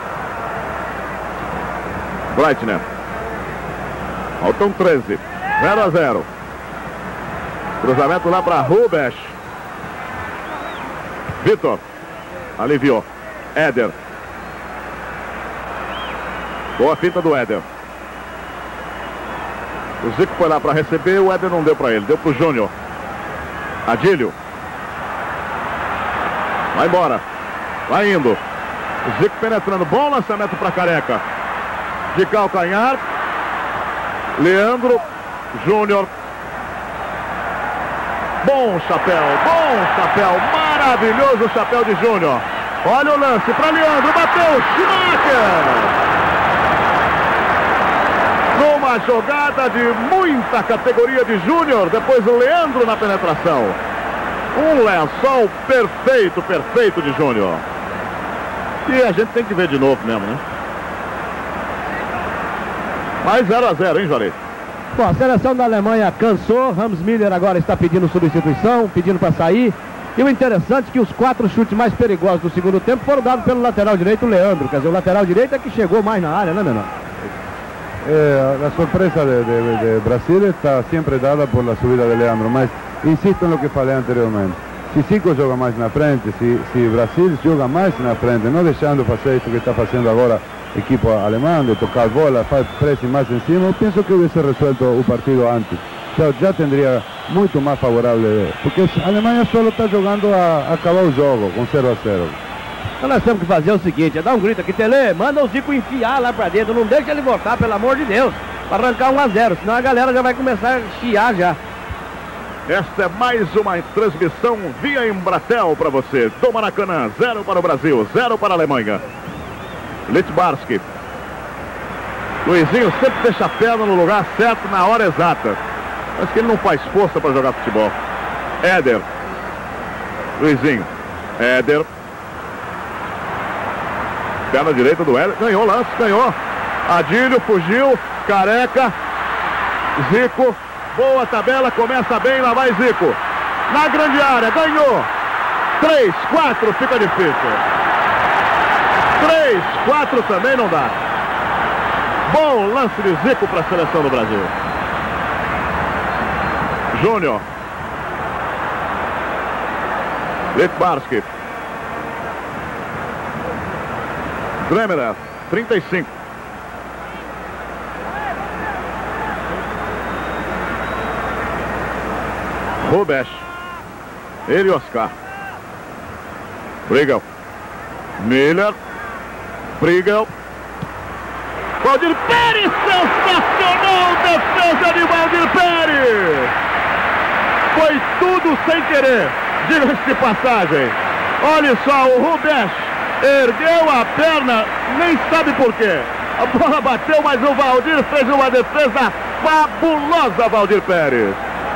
Breitner. Faltam treze. zero a zero. Cruzamento lá para Rubens. Vitor. Aliviou. Éder. Boa fita do Éder. O Zico foi lá para receber, o Éder não deu para ele, deu para o Júnior. Adílio. Vai embora. Vai indo. O Zico penetrando. Bom lançamento para Careca. De calcanhar. Leandro. Júnior. Bom chapéu. Bom chapéu. Maravilha. Maravilhoso o chapéu de Júnior. Olha o lance para Leandro, bateu, Schumacher. Numa jogada de muita categoria de Júnior, depois o Leandro na penetração. Um lençol perfeito, perfeito de Júnior. E a gente tem que ver de novo mesmo, né? Mais zero a zero, hein, Juarez? Bom, a seleção da Alemanha cansou. Rams Miller agora está pedindo substituição, pedindo para sair. E o interessante é que os quatro chutes mais perigosos do segundo tempo foram dados pelo lateral direito, Leandro. Quer dizer, o lateral direito é que chegou mais na área, né, menor? Eh, la sorpresa de, de, de Brasil está siempre dada por la subida de Leandro, mas insisto en lo que falei anteriormente. Si Zico joga mais na frente, si, si Brasil joga mais na frente, não deixando fazer isso que está fazendo agora o equipo alemão, de tocar bola, faz pressing mais em cima, eu penso que hubiese resuelto o partido antes. Então já teria muito mais favorável, porque a Alemanha só está jogando a, a acabar o jogo com zero a zero. Então nós temos que fazer o seguinte, é dar um grito aqui, Tele, manda o Zico enfiar lá pra dentro, não deixa ele voltar, pelo amor de Deus, para arrancar um a zero, senão a galera já vai começar a chiar já. Esta é mais uma transmissão via Embratel para você, do Maracanã, zero para o Brasil, zero para a Alemanha. Littbarski. Luizinho sempre deixa a perna no lugar certo na hora exata. Acho que ele não faz força para jogar futebol. Éder. Luizinho. Éder. Perna direita do Éder. Ganhou o lance, ganhou. Adílio fugiu. Careca. Zico. Boa tabela, começa bem, lá vai Zico. Na grande área, ganhou. três, quatro, fica difícil. três, quatro também não dá. Bom lance de Zico para a seleção do Brasil. Júnior. Littbarski. Dremler, trinta e cinco. Rubens. Ele e Oscar. Brigel. Miller. Brigel. Valdir Pérez, sensacional defesa de Valdir Pérez. Foi tudo sem querer, diga-se de passagem. Olha só, o Rubens ergueu a perna, nem sabe por quê. A bola bateu, mas o Valdir fez uma defesa fabulosa, Valdir Pérez.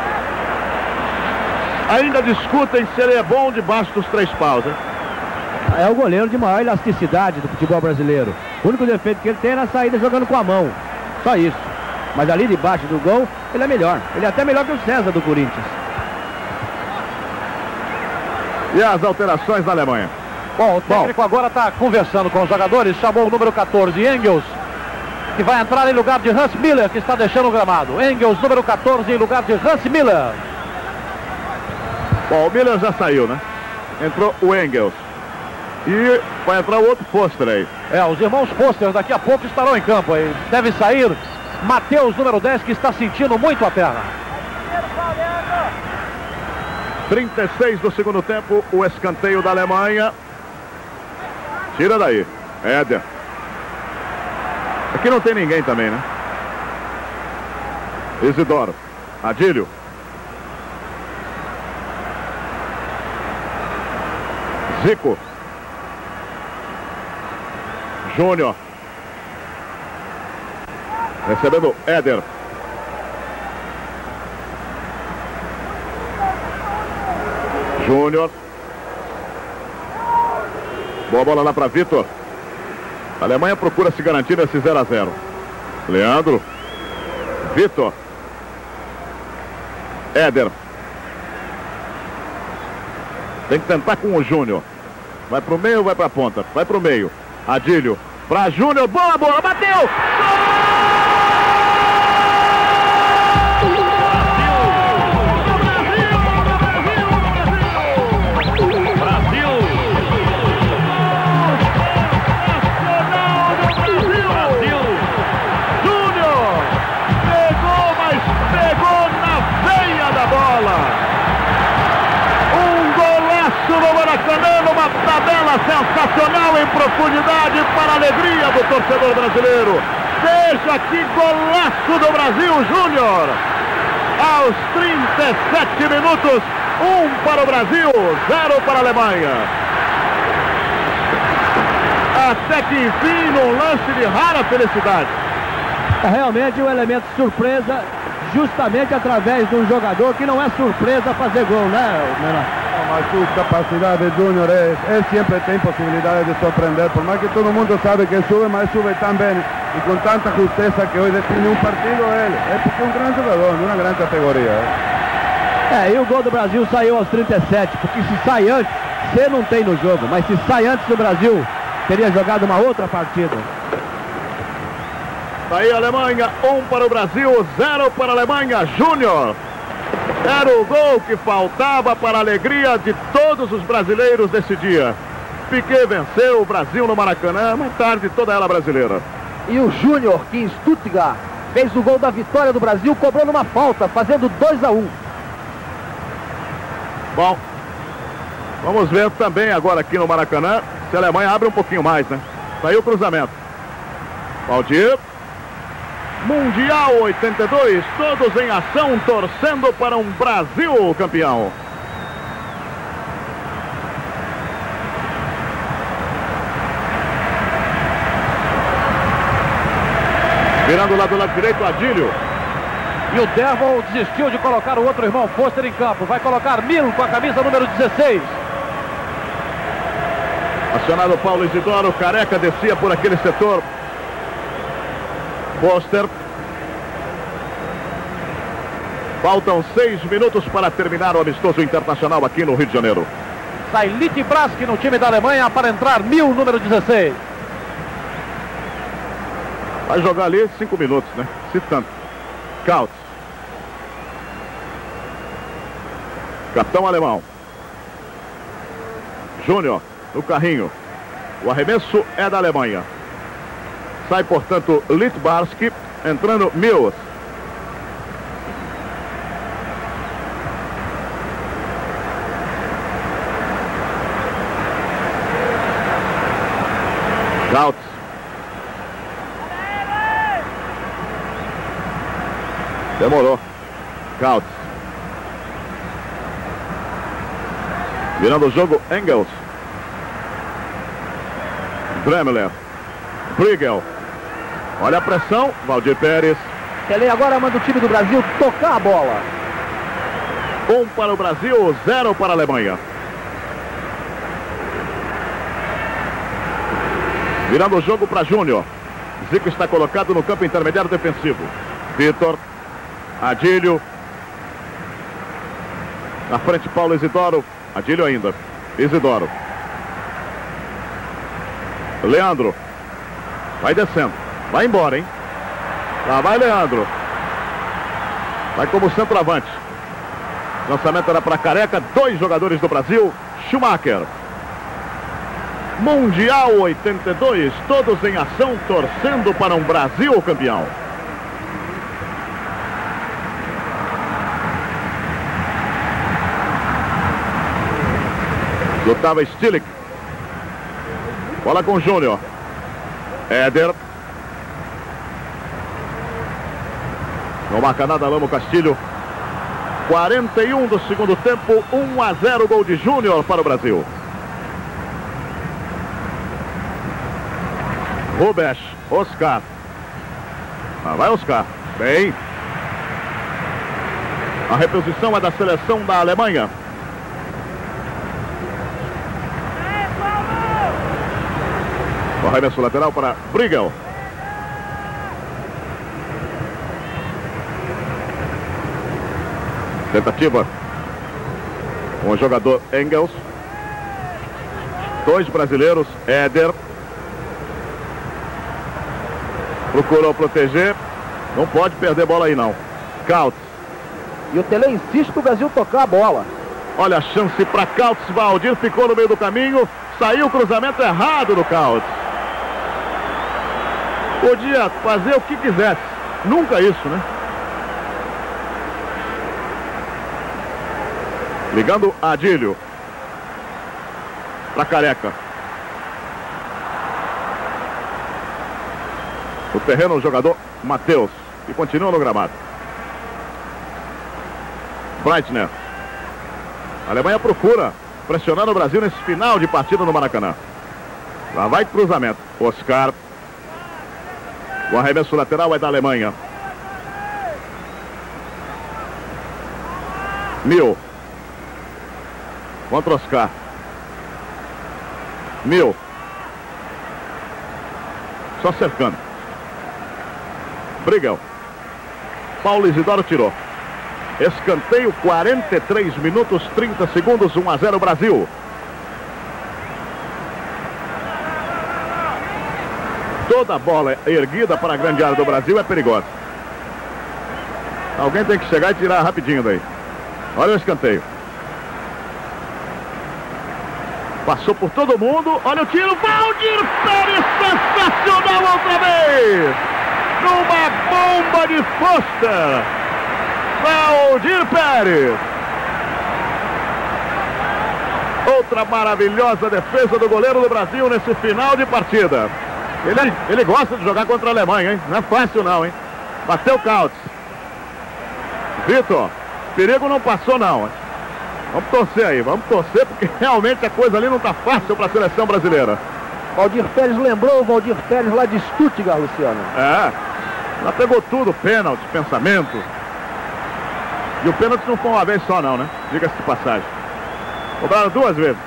Ainda discutem se ele é bom debaixo dos três paus, hein? É o goleiro de maior elasticidade do futebol brasileiro. O único defeito que ele tem é na saída jogando com a mão. Só isso. Mas ali debaixo do gol, ele é melhor. Ele é até melhor que o César do Corinthians. E as alterações da Alemanha? Bom, o técnico Bom. agora está conversando com os jogadores. Chamou o número quatorze, Engels, que vai entrar em lugar de Hans Miller, que está deixando o gramado. Engels, número quatorze, em lugar de Hans Miller. Bom, o Miller já saiu, né? Entrou o Engels. E vai entrar o outro Foster aí. É, os irmãos Foster daqui a pouco estarão em campo aí. Deve sair Matheus, número dez, que está sentindo muito a perna. trinta e seis do segundo tempo, o escanteio da Alemanha. Tira daí. Éder. Aqui não tem ninguém também, né? Isidoro. Adílio. Zico. Júnior. Recebendo Éder. Júnior. Boa bola lá para Vitor. A Alemanha procura se garantir nesse zero a zero. Leandro. Vitor. Éder. Tem que tentar com o Júnior. Vai pro meio ou vai pra ponta? Vai pro meio. Adílio. Pra Júnior. Boa bola. Bateu. Uma tabela sensacional em profundidade para a alegria do torcedor brasileiro. Veja que golaço do Brasil, Júnior. Aos trinta e sete minutos, Um para o Brasil, zero para a Alemanha. Até que enfim, num lance de rara felicidade. É realmente um elemento surpresa, justamente através de um jogador que não é surpresa fazer gol, né, Renato? Mas su capacidad de Junior es, él siempre tiene posibilidades de sorprender, por más que todo el mundo sabe que sube, mas sube tan bien y con tanta justeza que hoy define un partido él. É porque é um grande jogador, de uma grande categoria. É, e o gol do Brasil saiu aos trinta e sete, porque se sai antes, você não tem no jogo, mas se sai antes do Brasil, teria jogado uma outra partida. Aí a Alemanha, um para o Brasil, zero para a Alemanha. Júnior. Era o gol que faltava para a alegria de todos os brasileiros desse dia. Piquet venceu o Brasil no Maracanã, uma tarde toda ela brasileira. E o Júnior, que em Stuttgart fez o gol da vitória do Brasil, cobrando uma falta, fazendo dois a um. Bom, vamos ver também agora aqui no Maracanã se a Alemanha abre um pouquinho mais, né? Saiu o cruzamento. Valdir. Mundial oitenta e dois, todos em ação, torcendo para um Brasil campeão. Virando lá do lado direito, Adílio. E o Devon desistiu de colocar o outro irmão Foster em campo. Vai colocar Mil com a camisa número dezesseis. Acionado Paulo Isidoro, Careca descia por aquele setor. Foster. Faltam seis minutos para terminar o amistoso internacional aqui no Rio de Janeiro. Sai Litbrask no time da Alemanha para entrar Mil, número dezesseis. Vai jogar ali cinco minutos, né? Se tanto. Kautz. Capitão alemão. Júnior no carrinho. O arremesso é da Alemanha. Sai, portanto, Litbarski, entrando Mills. Kautz. Demorou. Kautz. Virando o jogo, Engels. Dremler. Briegel. Olha a pressão, Valdir Pérez. Pelé agora manda o time do Brasil tocar a bola. Um para o Brasil, zero para a Alemanha. Virando o jogo para Júnior. Zico está colocado no campo intermediário defensivo. Vitor. Adílio. Na frente, Paulo Isidoro. Adílio ainda. Isidoro. Leandro. Vai descendo. Vai embora, hein? Lá vai Leandro. Vai como centroavante. Lançamento era para Careca. Dois jogadores do Brasil. Schumacher. Mundial oitenta e dois. Todos em ação, torcendo para um Brasil campeão. Lutava Stilic. Bola com Júnior. Éder. Não marca nada, Lamo Castilho. quarenta e um do segundo tempo. um a zero, gol de Júnior para o Brasil. Rubens. Oscar. Ah, vai Oscar. Bem. A reposição é da seleção da Alemanha. O arremesso lateral para Briegel. Tentativa com o jogador Engels. Dois brasileiros, Éder. Procurou proteger. Não pode perder bola aí não. Kautz. E o Tele insiste para o Brasil tocar a bola. Olha a chance para Kautz. Valdir ficou no meio do caminho. Saiu o cruzamento errado do Kautz. Podia fazer o que quisesse. Nunca isso, né? Ligando Adílio. Para Careca. O terreno, o jogador Matheus. E continua no gramado. Breitner. A Alemanha procura pressionar o Brasil nesse final de partida no Maracanã. Lá vai cruzamento. Oscar. O arremesso lateral é da Alemanha. Mil. Contra Oscar. Mil. Só cercando. Brigel. Paulo Isidoro tirou. Escanteio, quarenta e três minutos, trinta segundos, um a zero Brasil. Toda bola erguida para a grande área do Brasil é perigosa. Alguém tem que chegar e tirar rapidinho daí. Olha o escanteio. Passou por todo mundo. Olha o tiro. Valdir Pérez, sensacional outra vez. Numa bomba de Foster. Valdir Pérez. Outra maravilhosa defesa do goleiro do Brasil nesse final de partida. Ele, ele gosta de jogar contra a Alemanha, hein? Não é fácil não, hein? Bateu Cautz. Vitor, perigo não passou não, hein? Vamos torcer aí, vamos torcer, porque realmente a coisa ali não tá fácil para a seleção brasileira. Valdir Pérez lembrou o Valdir Pérez lá de Stuttgart, Luciano. É, ela pegou tudo, pênalti, pensamento. E o pênalti não foi uma vez só não, né? Diga-se de passagem. Cobraram duas vezes.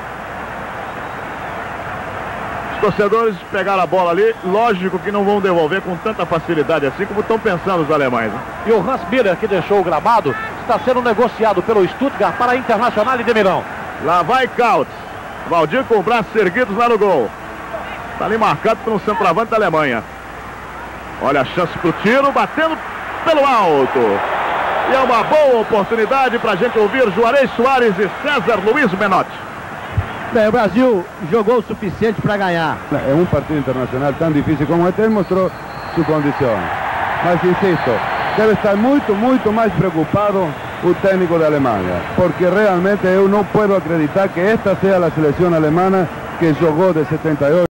Os torcedores pegaram a bola ali, lógico que não vão devolver com tanta facilidade assim como estão pensando os alemães, né? E o Hans Miller, que deixou o gramado, está sendo negociado pelo Stuttgart para a Internacional de Milão. Lá vai Cautz. Valdir com os braços erguidos lá no gol. Está ali marcado pelo centroavante da Alemanha. Olha a chance para o tiro, batendo pelo alto. E é uma boa oportunidade para a gente ouvir Juarez Soares e César Luiz Menotti. Bem, o Brasil jogou o suficiente para ganhar. É um partido internacional tão difícil como este, mostrou sua condição. Mas, insisto, deve estar muito, muito mais preocupado o técnico da Alemanha, porque realmente eu não posso acreditar que esta seja a seleção alemana que jogou de setenta e oito.